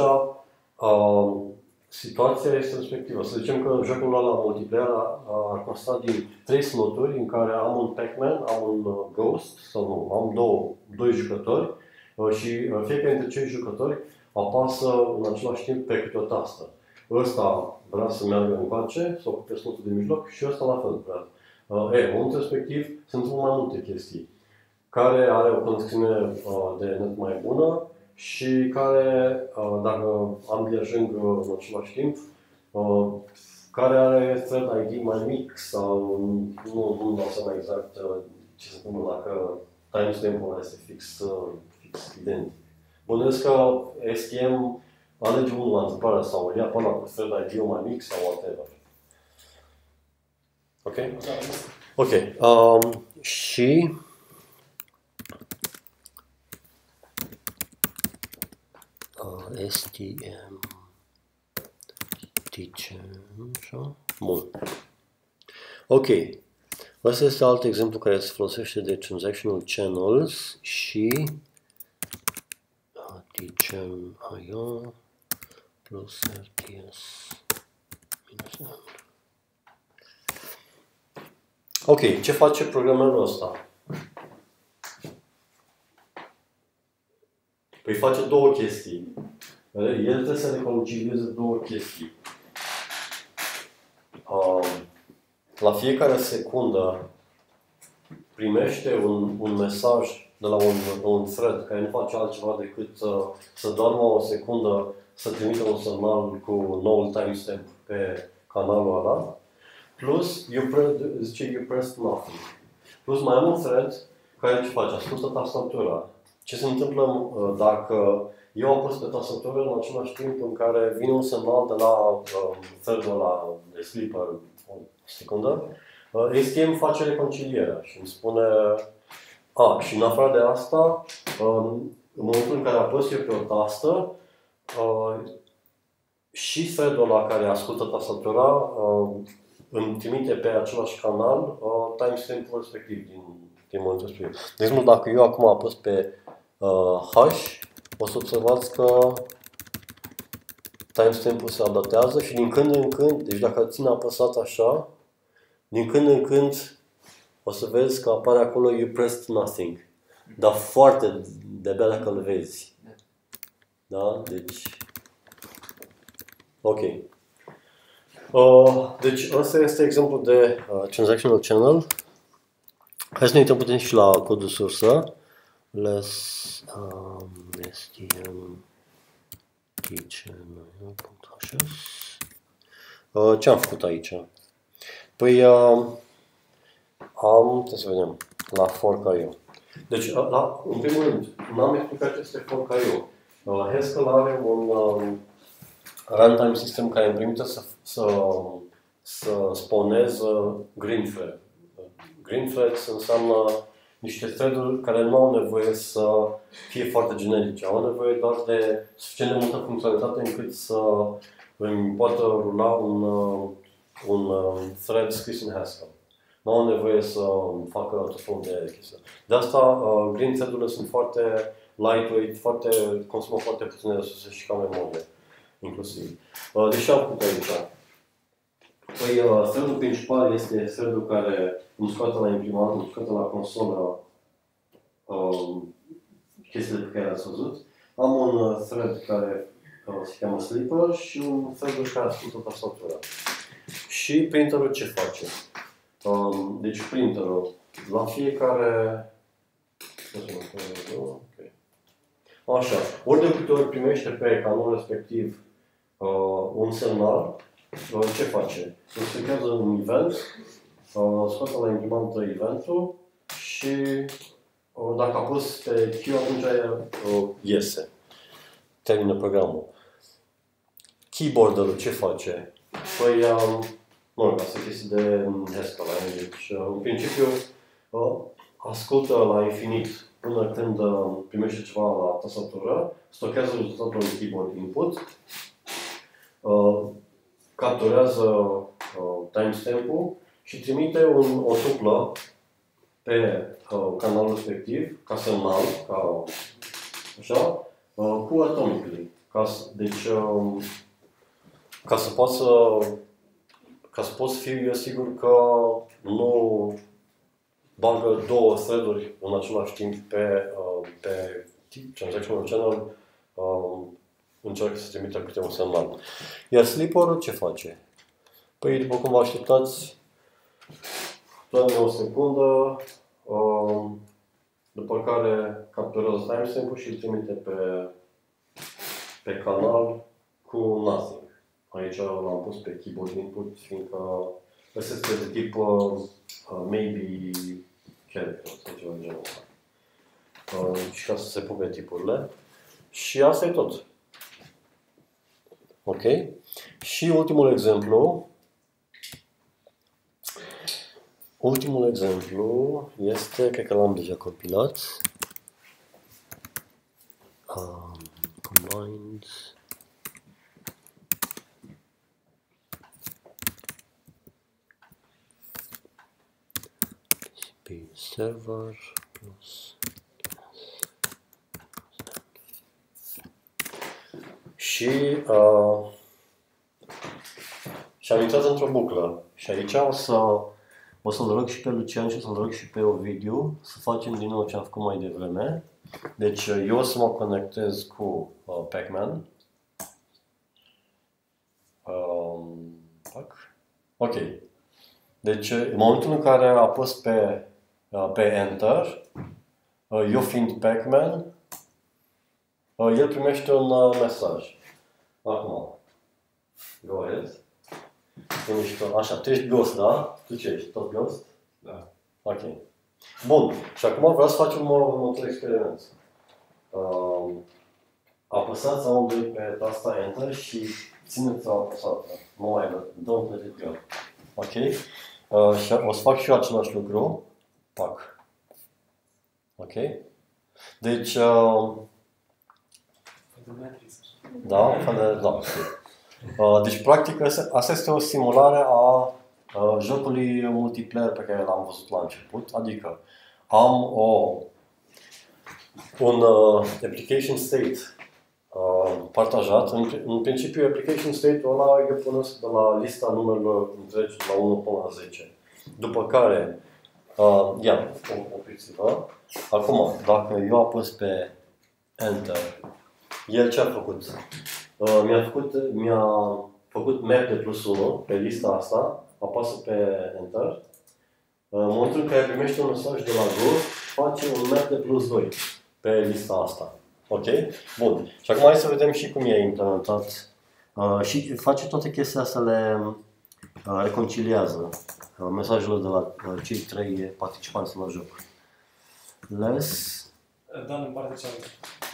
situația este respectivă. Să zicem că jocul ăla multiplayer ar consta din 3 sloturi în care am un Pac-Man, am un Ghost, sau nu, am doi jucători și fiecare dintre cei jucători apasă în același timp pe câte o tastă. Ăsta vrea să meargă încoace, să ocupe slotul de mijloc și ăsta la fel vrea. În momentul respectiv sunt mai multe chestii. Care are o conexiune de net mai bună și care, dacă ambii ajung în același timp, care are thread ID mai mic sau nu dau seama exact ce se întâmplă dacă timestamp-ul este fix identic. Bănuiesc că STM alege unul la întâmplare sau ia până cu thread ID-ul mai mic sau whatever. Ok? Ok. Și STM teacher, așa? Bun. Ok. Asta este alt exemplu care se folosește de transactional channels și teacher IO plus RTS minus N. Ok, ce face programerul ăsta? Păi face două chestii. El trebuie să reconcilieze două chestii. La fiecare secundă primește un mesaj de la un thread care nu face altceva decât să doarmă o secundă, să trimită un semnal cu noul timestamp pe canalul ăla. Plus, zice you pressed nothing. Plus mai am un thread care ce face? Ascultă tastatura. Ce se întâmplă dacă eu apăs pe tastatură în același timp în care vine un semnal de la thread-ul ăla de sleeper, o secundă, STM face reconcilierea și îmi spune și în afară de asta, în momentul în care apăs eu pe o tastă, și thread-ul ăla care ascultă tastatura îmi trimite pe același canal timestamp-ul respectiv din momentul respectiv. De exemplu, dacă eu acum apăs pe H, o să observați că timestamp-ul se adaptează și din când în când, deci dacă ține apăsat așa, din când în când o să vezi că apare acolo you pressed nothing. Dar foarte de-abia dacă îl vezi. Da? Deci... Ok. Deci ăsta este exemplu de transactional channel. Hai să ne uităm puțin și la codul sursă. STM teacher. Ce am făcut aici? Păi trebuie să vedem la fork.io. Deci, în primul rând, n-am explicat ce este fork.io. Haskell are un runtime system care îmi permite să spawneze green thread. Green threads înseamnă niște thread-uri care nu au nevoie să fie foarte generice, au nevoie doar de suficient de multă funcționalitate încât să îmi poată rula un thread scris în Haskell. Nu au nevoie să facă tot felul de chestii. De asta green thread-urile sunt foarte lightweight, consumă foarte puține resurse și ca memorie, inclusiv. Deși am făcut aici. Păi, thread-ul principal este thread-ul care îmi scoate la imprimant, îmi scoate la consolă chestiile pe care le-ați văzut. Am un thread care se cheamă sleeper și un thread care ascultă tastatura. Și printerul ce face? Deci printerul la fiecare... Așa, ori de câte ori primește pe canalul respectiv un semnal, ce face? Se creează un event, scoate la imprimantă eventul și dacă apăs pe Q, atunci iese. Termină programul. Keyboard-ul ce face? Păi, asta e chestie de Haskell. Deci, în principiu, ascultă la infinit până când primește ceva la tastatură, stochează rezultatul în keyboard input, capturează timestamp-ul și trimite o tuplă pe canalul respectiv, ca semnal, așa, cu atomically. Deci, ca să pot să fiu eu sigur că nu bagă două thread-uri în același timp pe transactional channel, încearcă să trimită câte un semnal. Iar sleeper ce face? Păi, după cum vă așteptați, dă-mi o secundă, după care capturează timestamp-ul și îl trimite pe canal cu nothing. Aici l-am pus pe keyboard input, fiindcă ăsta este de tip maybe character sau ceva de genul ăsta. Și ca să se pupe tipurile. Și asta e tot. Ok? Și ultimul exemplu. Ultimul exemplu este, cred că l-am deja compilat. Combined. TCP server plus. Și am intrat într-o buclă. Și aici o să-l rog și pe Lucian și o să-l rog și pe Ovidiu să facem din nou ce am făcut mai devreme. Deci eu o să mă conectez cu Pacman. Ok. Deci în momentul în care apăs pe Enter, eu fiind Pacman, el primește un mesaj. Acum, go ahead. Așa, tu ești Ghost, da? Tu ce ești? Tot Ghost? Da. Ok. Bun. Și acum vreau să facem următorul experiment. Apăsați amândoi pe tasta Enter și țineți-o apăsată. Nu mai don't let it go. Ok? Și o să fac și eu același lucru. Pac. Ok? Deci, da, da. Deci, practic, asta este o simulare a jocului multiplayer pe care l-am văzut la început. Adică, am un application state partajat. În principiu, application state-ul ăla e pus de la lista numerelor întregi de la 1 până la 10. După care, opriți-vă. Acum, dacă eu apăs pe Enter, el ce a făcut? Mi-a făcut map de +1 pe lista asta, apasă pe Enter. În momentul în care primește un mesaj de la Go, face un map de +2 pe lista asta. Ok? Bun. Și acum hai să vedem și cum e implementat. Și face toate chestiile astea, le reconciliază mesajele de la cei 3 participanți la joc. Less. Dan în partea cealaltă.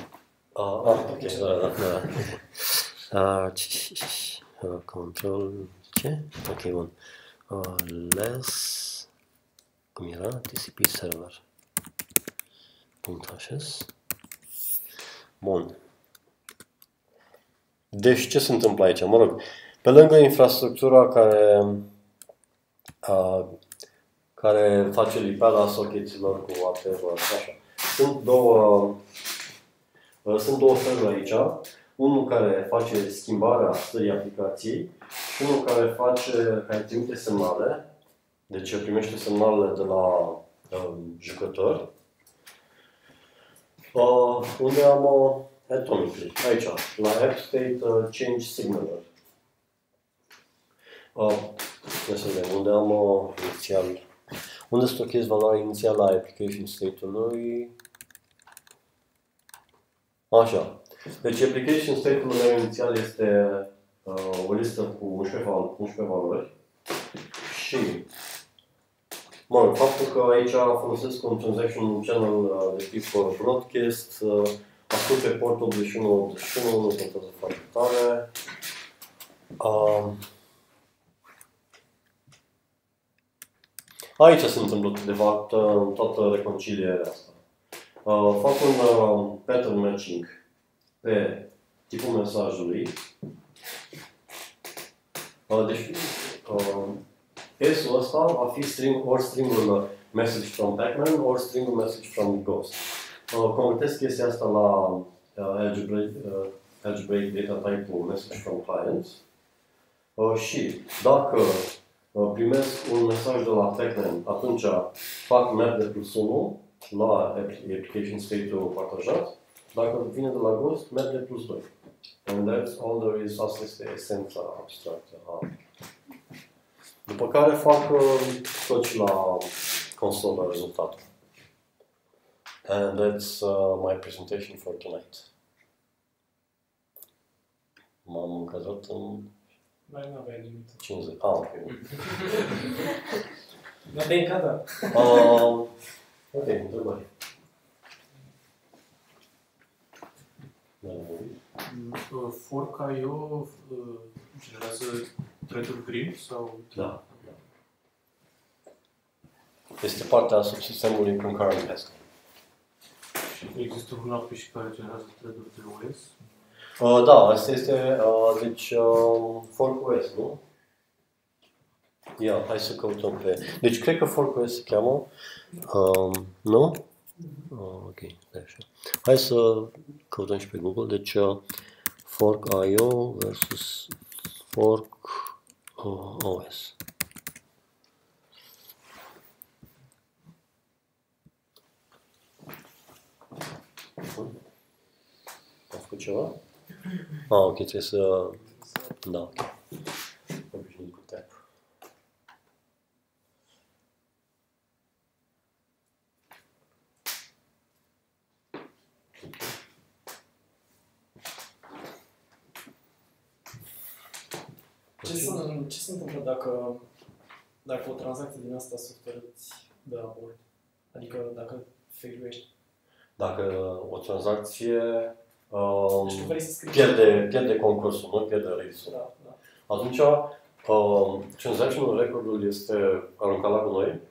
Ok, control ce? Ok, bun. Less. Cum era? TCP server. .hes. Bun. Deci ce se întâmplă aici? Mă rog, pe lângă infrastructura care face lipeala sockeților cu whatever, așa. Sunt două feluri aici. Unul care face schimbarea stării aplicației și unul care trimite semnale. Deci primește semnalele de la jucători. Unde am atomically, aici, la app state change signaler. Să vedem, unde am inițial, unde stochez valoarea inițială a application state-ului. Așa. Deci application state-ul meu inițial este o listă cu 11 valori și faptul că aici folosesc un transaction channel de tip broadcast, ascult pe port 81, nu contează foarte tare. Aici se întâmplă de fapt toată reconcilierea asta. fac un pattern matching pe tipul mesajului. Deci, S-ul ăsta va fi stringul message from Pacman, ori stringul message from Ghost. Convertesc chestia asta la algebraic data type-ul message from client. Și dacă primesc un mesaj de la Pacman, atunci fac map de +1 la application state-ul partajat. Dacă vine de la Ghost, map de +2. And that's all there is. Asta este esența abstractă. După care fac tot și la consolă rezultatul. And that's my presentation for tonight. M-am încadrat în Mai nu aveai nimic. 50. Ok. Dar te încadra. Ok, întrebări. Fork.io generează thread-uri green sau? Da. Este partea subsistemului concurrent Haskell. Și există un API și care generează thread-uri de OS? Da, asta este, deci, ForkOS, nu? Ia, hai să căutăm pe... Deci, cred că ForkOS se cheamă, nu? Ok, așa. Hai să căutăm și pe Google, deci, Fork.io versus ForkOS. A făcut ceva? Ok, trebuie să... Da, ok. Obișnuit cu tap. Ce se întâmplă dacă o tranzacție din asta suferă de abort? Adică dacă fail-uiești? Dacă o tranzacție Deci tu vrei să scrii pierde concursul, nu pierde release-ul. Da, da. Atunci, transaction record-ul este aruncat la gunoi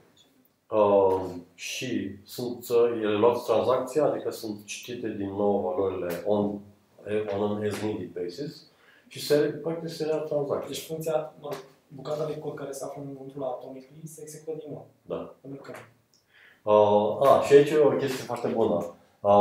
și ele luați tranzacția, adică sunt citite din nou valorile on an as-needed basis și practic se rea tranzacția. Deci funcția, bucata de cod care se află înăuntru la Atomically se execută din nou. Da. Până când. Și aici e o chestie foarte bună.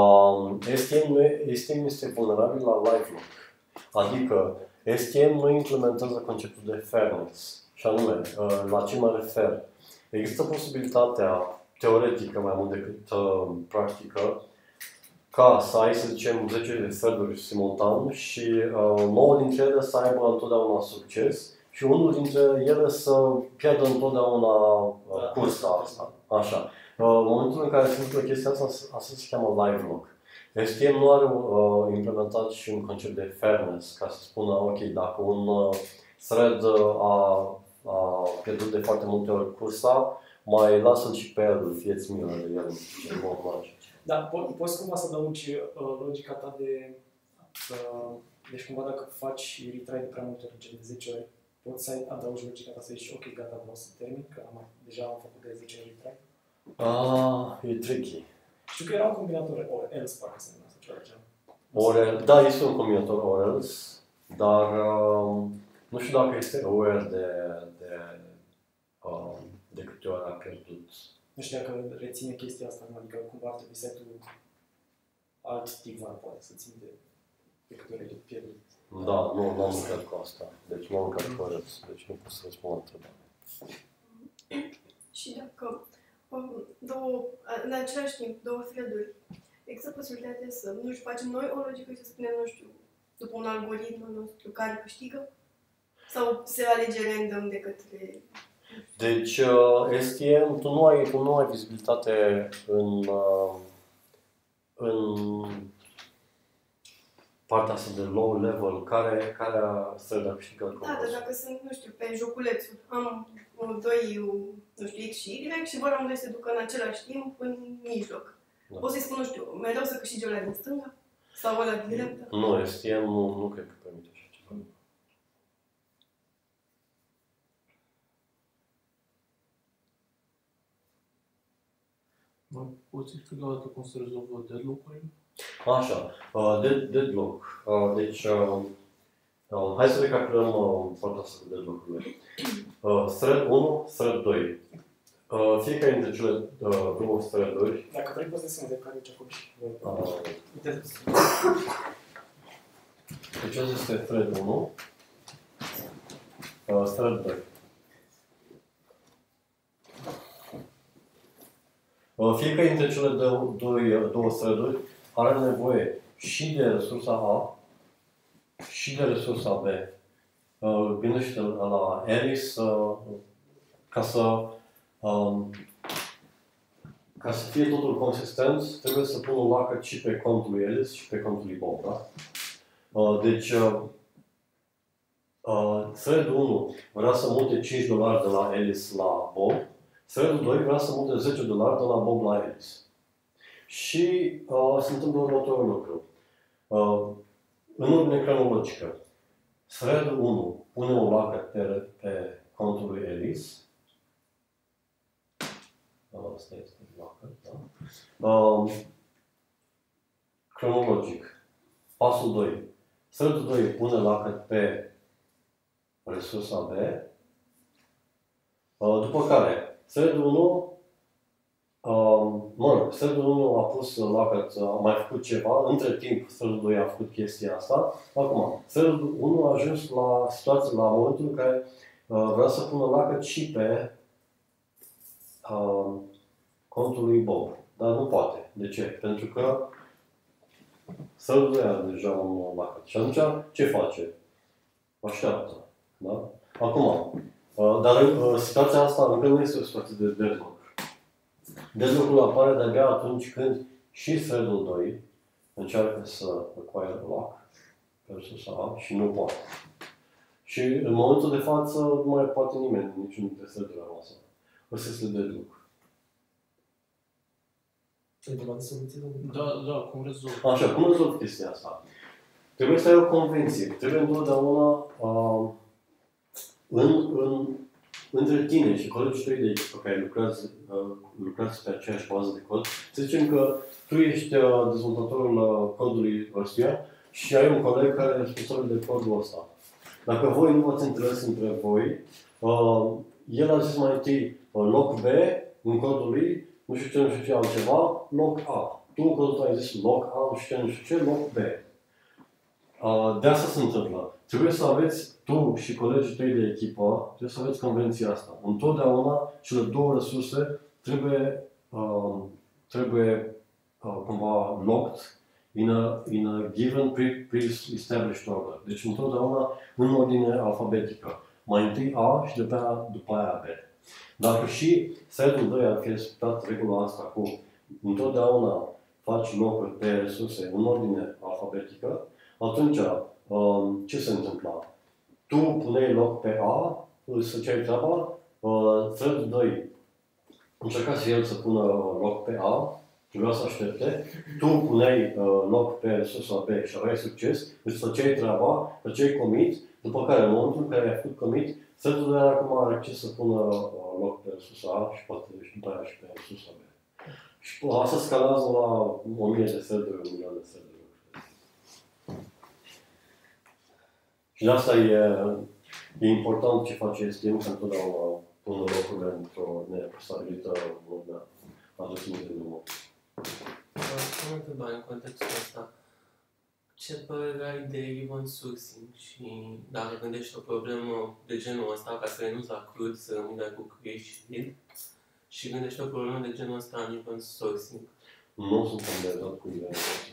STM este vulnerabil la live-lock. Adică STM nu implementează conceptul de fairness. Și anume, la ce mă refer? Există posibilitatea teoretică mai mult decât practică ca să ai, să zicem, 10 de thread-uri simultan și 9 dintre ele să aibă întotdeauna succes și unul dintre ele să pierdă întotdeauna cursa asta. Așa. În momentul în care se întâmplă chestia asta se cheamă live lock. STM nu are implementat și un concept de fairness, ca să spună, ok, dacă un thread a pierdut de foarte multe ori cursa, mai lasă-l și pe el, fie-ți milă de el, ce normal. Dar poți cumva să adaugi logica ta de... Deci cumva dacă faci retry de prea multe ori, gen de 10 ori, poți să adaugi logica ta să zici, ok, gata, vreau să termin, că deja am făcut de 10 ori retry. E tricky. Știu că era un combinator or-else, parcă se numea ceva de genul. Da, este un combinator or-else, dar nu știu dacă este aware de câte ori a pierdut. Nu știu dacă reține chestia asta, adică cumva ar trebui să ai tu alt tigvar, poate, să țin de câte ori ai pierdut. Da, nu am lucrat cu asta. Deci m-am lucrat cu or-else, deci nu pot să răspund la întrebare. Și dacă în același timp, două thread-uri, există posibilitatea să, nu știu, facem noi o logică și să spunem, nu știu, după un algoritm nostru care câștigă? Sau se alege random de către... Deci, STM, tu nu ai vizibilitate în partea asta de low level, care thread a câștigat concursul. Da, dar dacă sunt, nu știu, pe joculețul, am doi, nu știu, X și Y și vor amândoi se ducă în același timp în mijloc. Da. Poți să-i spun, nu știu, mereu să câștige ăla din stânga? Sau ăla din dreapta? Nu, STM nu cred că permite așa ceva. Mai poți explica o dată cum se rezolvă deadlock-urile? Așa, deadlock. Deci, hai să recapitulăm foarte asta cu deadlock-urile. Thread 1, thread 2. Fiecare dintre cele două thread-uri. Dacă vrei, poți desene de care aici acolo și uite. Deci asta este thread 1, thread 2. Fiecare dintre cele două thread-uri are nevoie și de resursa A și de resursa B. Gândește la Alice ca să fie totul consistent, trebuie să pun un lacăt și pe contul lui Alice și pe contul lui Bob, da? Deci, thread 1 vrea să mute $5 de la Alice la Bob, thread 2 vrea să mute $10 de la Bob la Alice. Și se întâmplă următorul lucru. În ordine cronologică, thread 1 pune un lacăt pe contul lui Alice. Asta este lacăt, da? Cronologic. Pasul 2. Thread 2 pune lacăt pe resursa B. După care, thread 1 thread 1 a pus lacăt, a mai făcut ceva, între timp thread 2 a făcut chestia asta. Acum, thread 1 a ajuns la situație, la momentul în care vrea să pună lacăt și pe contul lui Bob. Dar nu poate. De ce? Pentru că thread 2 are deja un lacăt. Și atunci, ce face? Așteaptă. Da? Acum, dar situația asta încă nu este o situație de deadlock. Deadlock-ul apare de-abia atunci când și thread-ul 2 încearcă să acquire lock pe resursa A și nu poate. Și în momentul de față nu mai poate nimeni, niciun dintre thread-urile noastre. Ăsta este deadlock. Da, cum rezolvi? Așa, cum rezolv chestia asta? Trebuie să ai o convenție. Trebuie întotdeauna între tine și colegii tăi de echipă care lucrați pe aceeași bază de cod, să zicem că tu ești dezvoltatorul codului ăstuia și ai un coleg care e responsabil de codul ăsta. Dacă voi nu v-ați înțeles între voi, el a zis mai întâi loc B în codul lui, nu știu ce altceva, loc A. Tu în codul tău ai zis loc A, nu știu ce, loc B. De asta se întâmplă. Trebuie să aveți, tu și colegii tăi de echipă, trebuie să aveți convenția asta. Întotdeauna cele două resurse trebuie cumva locked in a given pre-established order. Deci întotdeauna în ordine alfabetică. Mai întâi A și după aia B. Dacă și thread-ul 2 ar fi respectat regula asta cu întotdeauna faci locuri pe resurse în ordine alfabetică, atunci ce se întâmpla? Tu puneai loc pe A, îți făceai treaba, thread 2 încerca și el să pună loc pe A, trebuia să aștepte, tu puneai loc pe resursa B și aveai succes, îți făceai treaba, făceai commit, după care în momentul în care ai făcut commit, thread-ul 2 acum are acces să pună loc pe resursa A și poate și după aia și pe resursa B. Și asta scalează la 1000 de thread-uri, 1 milion de thread-uri. Și de asta e important ce face STM, că întotdeauna pune locurile într-o nepostabilită ordine adusă de număr. Am o întrebare în contextul ăsta. Ce părere ai de event sourcing și dacă gândești o problemă de genul ăsta, ca să renunți la CRUD, să rămâi cu create și build, și gândești o problemă de genul ăsta în event sourcing? Nu sunt familiarizat cu event sourcing.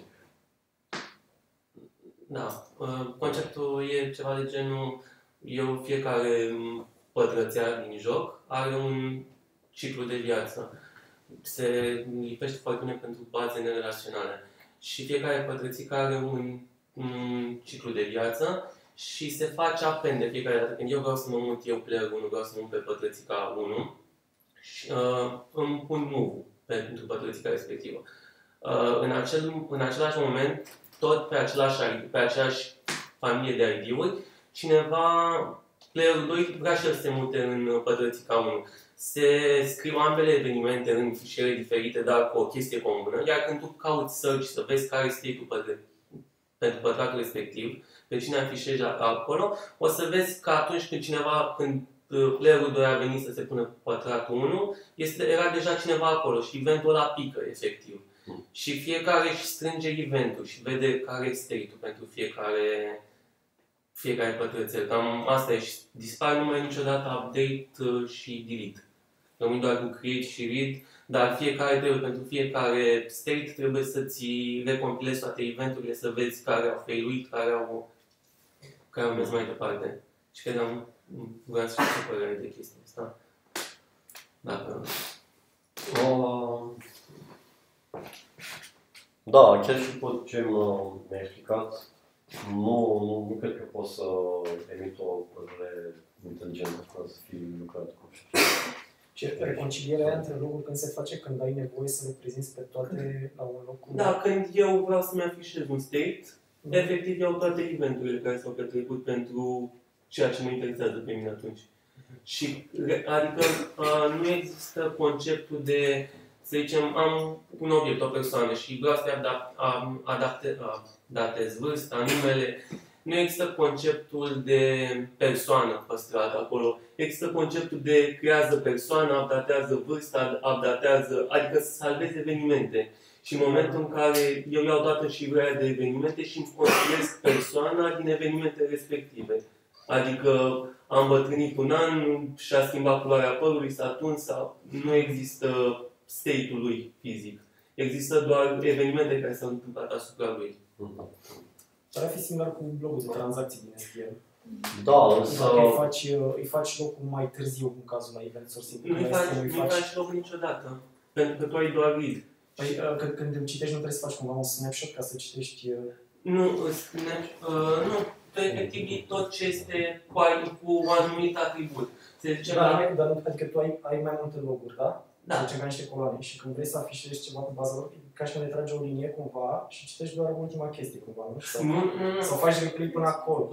Da, conceptul e ceva de genul, fiecare pătrățean din joc are un ciclu de viață. Se lipește foarte bine pentru baze nerelaționale. Și fiecare pătrățică are un ciclu de viață și se face append de fiecare dată. Când eu vreau să mă mut, eu player 1, vreau să mă mut pe pătrățica 1 și îmi pun move pentru pătrățica respectivă. În același moment, tot pe aceeași familie de ID-uri, cineva playerul 2 vrea și el să se mute în pătrățica 1. Se scriu ambele evenimente în fișiere diferite, dar cu o chestie comună, iar când tu cauți search să vezi care este state-ul pentru pătratul respectiv, pe cine afișezi acolo, o să vezi că atunci când playerul 2 a venit să se pună pe pătratul 1, era deja cineva acolo și eventul ăla pică, efectiv. Și fiecare își strânge eventul și vede care este state-ul pentru fiecare pătrățel. Cam asta e. Și dispar numai niciodată update și delete. Rămâi doar cu create și read, dar pentru fiecare state trebuie să-ți recompilezi toate eventurile, să vezi care au failuit, care au mers mai departe. Și cred că vreau să știu părere de chestia asta. Dacă... Da, chiar și tot ce mi-ai explicat, nu cred că pot să emit o părere inteligentă fără să fi lucrat cu Ce reconcilierea aia între locuri când se face când ai nevoie să le prezinți pe toate la un loc? Da, când eu vreau să-mi afișez un state, efectiv iau toate eventurile care s-au petrecut pentru ceea ce mă interesează pe mine atunci. Și, adică nu există conceptul de, să zicem, am un obiect, o persoană și vreau să-i datez vârsta, numele. Nu există conceptul de persoană păstrat acolo. Există conceptul de creează persoana, updatează vârsta, adică să salvezi evenimente. Și în momentul în care eu iau toată șifrarea de evenimente și îmi construiesc persoana din evenimente respective. Adică am bătrânit un an și a schimbat culoarea părului, s-a tuns, sau nu există state-ul lui fizic. Există doar evenimente care s-au întâmplat asupra lui. Ar fi similar cu blogul de tranzacții din SQL. Da, însă... Dacă îi faci locul mai târziu în cazul la event sourcing. Nu faci locul niciodată. Pentru că tu ai doar read. Păi, când îl citești, nu trebuie să faci cumva un snapshot ca să citești... Nu, nu. Efectiv e tot ce este cu un anumit atribut. Dar adică tu ai mai multe loguri, da? Da. Deci ca niște coloane și când vrei să afișezi ceva pe baza lor, ca și când le tragi o linie cumva și citești doar ultima chestie cumva, nu? Sau faci replay până acolo.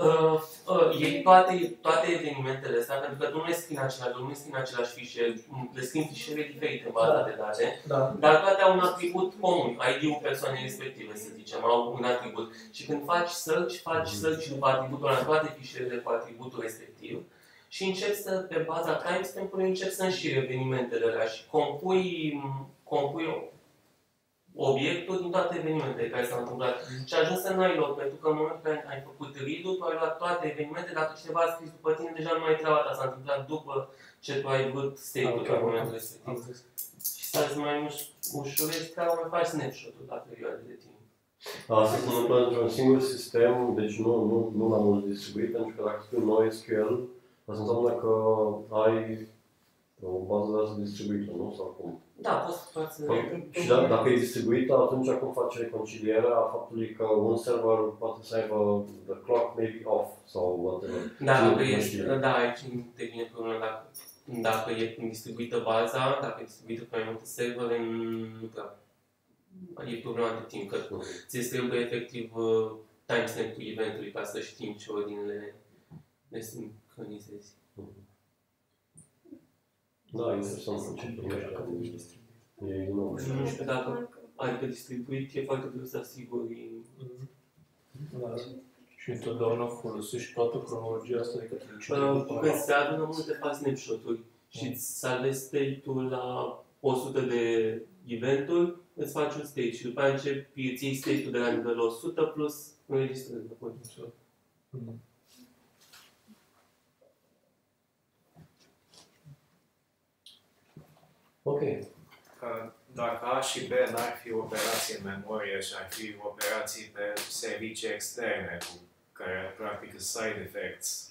Toate evenimentele astea, pentru că nu le scrii în același fișier, le scrii în fișiere diferite în baza de date, dar toate au un atribut comun, ID-ul persoanei respective, să zicem, au un atribut. Și când faci search după atributul ăla, toate fișierele cu atributul respectiv, și începi pe baza timestamp-ului, începi să înșiri evenimentele alea și compui obiectul din toate evenimentele care s-au întâmplat. Și ajungi să n-ai loc, pentru că în momentul în care ai făcut read-ul, tu ai luat toate evenimentele, dacă cineva a scris după tine, deja nu mai e treaba ta, s-a întâmplat după ce tu ai vrut state-ul la momentul respectiv. Și să-ți mai ușurezi treaba, mai faci snapshot-ul la perioade de timp. Asta se întâmplă într-un singur sistem, deci nu la mult distribuit, pentru că dacă scriu NoSQL, asta înseamnă că ai o bază de date distribuită, nu? Sau cum? Da, poți să... Și dacă e distribuită, atunci cum faci reconcilierea faptului că un server poate să aibă the clock maybe off sau whatever. Da, aici intervine problema dacă e distribuită baza, dacă e distribuită pe mai multe servere, nu prea. E problema de timp, că ți trebuie efectiv timestamp-ul eventului ca să știi ce ordinele le sincronizezi. Da, interesant conceptul ăsta. Nu știu dacă adică distribuit, e foarte greu să asiguri. Și întotdeauna folosești toată cronologia asta de către când se adună multe faci snapshot-uri și îți salvezi state-ul la 100 de eventuri, îți faci un state și după aceea începi, îți iei state-ul de la nivelul 100 plus înregistrezi apoi. Ok. Dacă A și B n-ar fi operații în memorie și ar fi operații pe servicii externe care practic sunt side effects,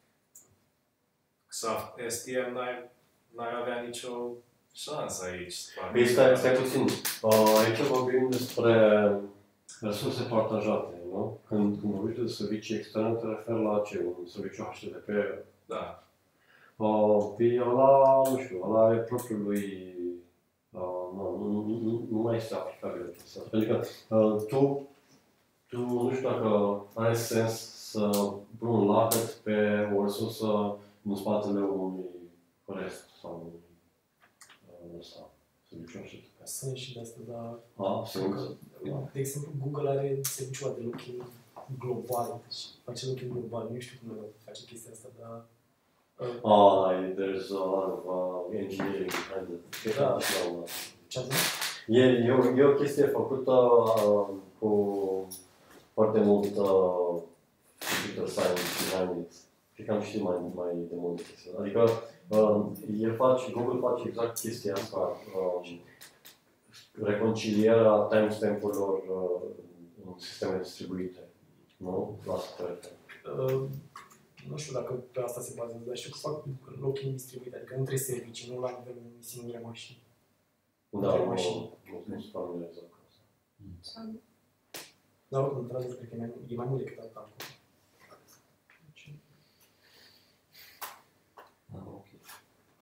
STM n-ar avea nicio șansă aici. Păi stai puțin. Aici vorbim despre resurse partajate, nu? Când vorbești de servicii externe, te referi la ce? Un serviciu HTTP? Da. Păi ăla, nu știu, ăla are propriul lui... Nu mai este aplicabil chestia asta. Pentru că tu nu știu dacă are sens să pun un lacăt pe o resursă în spatele unui rest sau unui ăsta, serviciu așa. Sunt și de asta, dar... Sunt. De exemplu, Google are serviciul ăla de looking global, deci face looking global, nu știu cum face chestia asta, dar... There's a lot of engineering behind it. Da. Ce am zis? E o chestie făcută cu foarte mult computer science behind it. Cred că am știut mai de mult chestia. Adică Google face exact chestia asta, reconcilierea timestamp-urilor în sisteme distribuite. Nu? La asta te referi. Nu știu dacă pe asta se bazează, dar știu că fac locking distribuit, adică între servicii, nu la nivelul unei singure mașini. Da, nu sunt familiarizat cu asta. Dar oricum, într-adevăr, cred că e mai mult decât atât acum.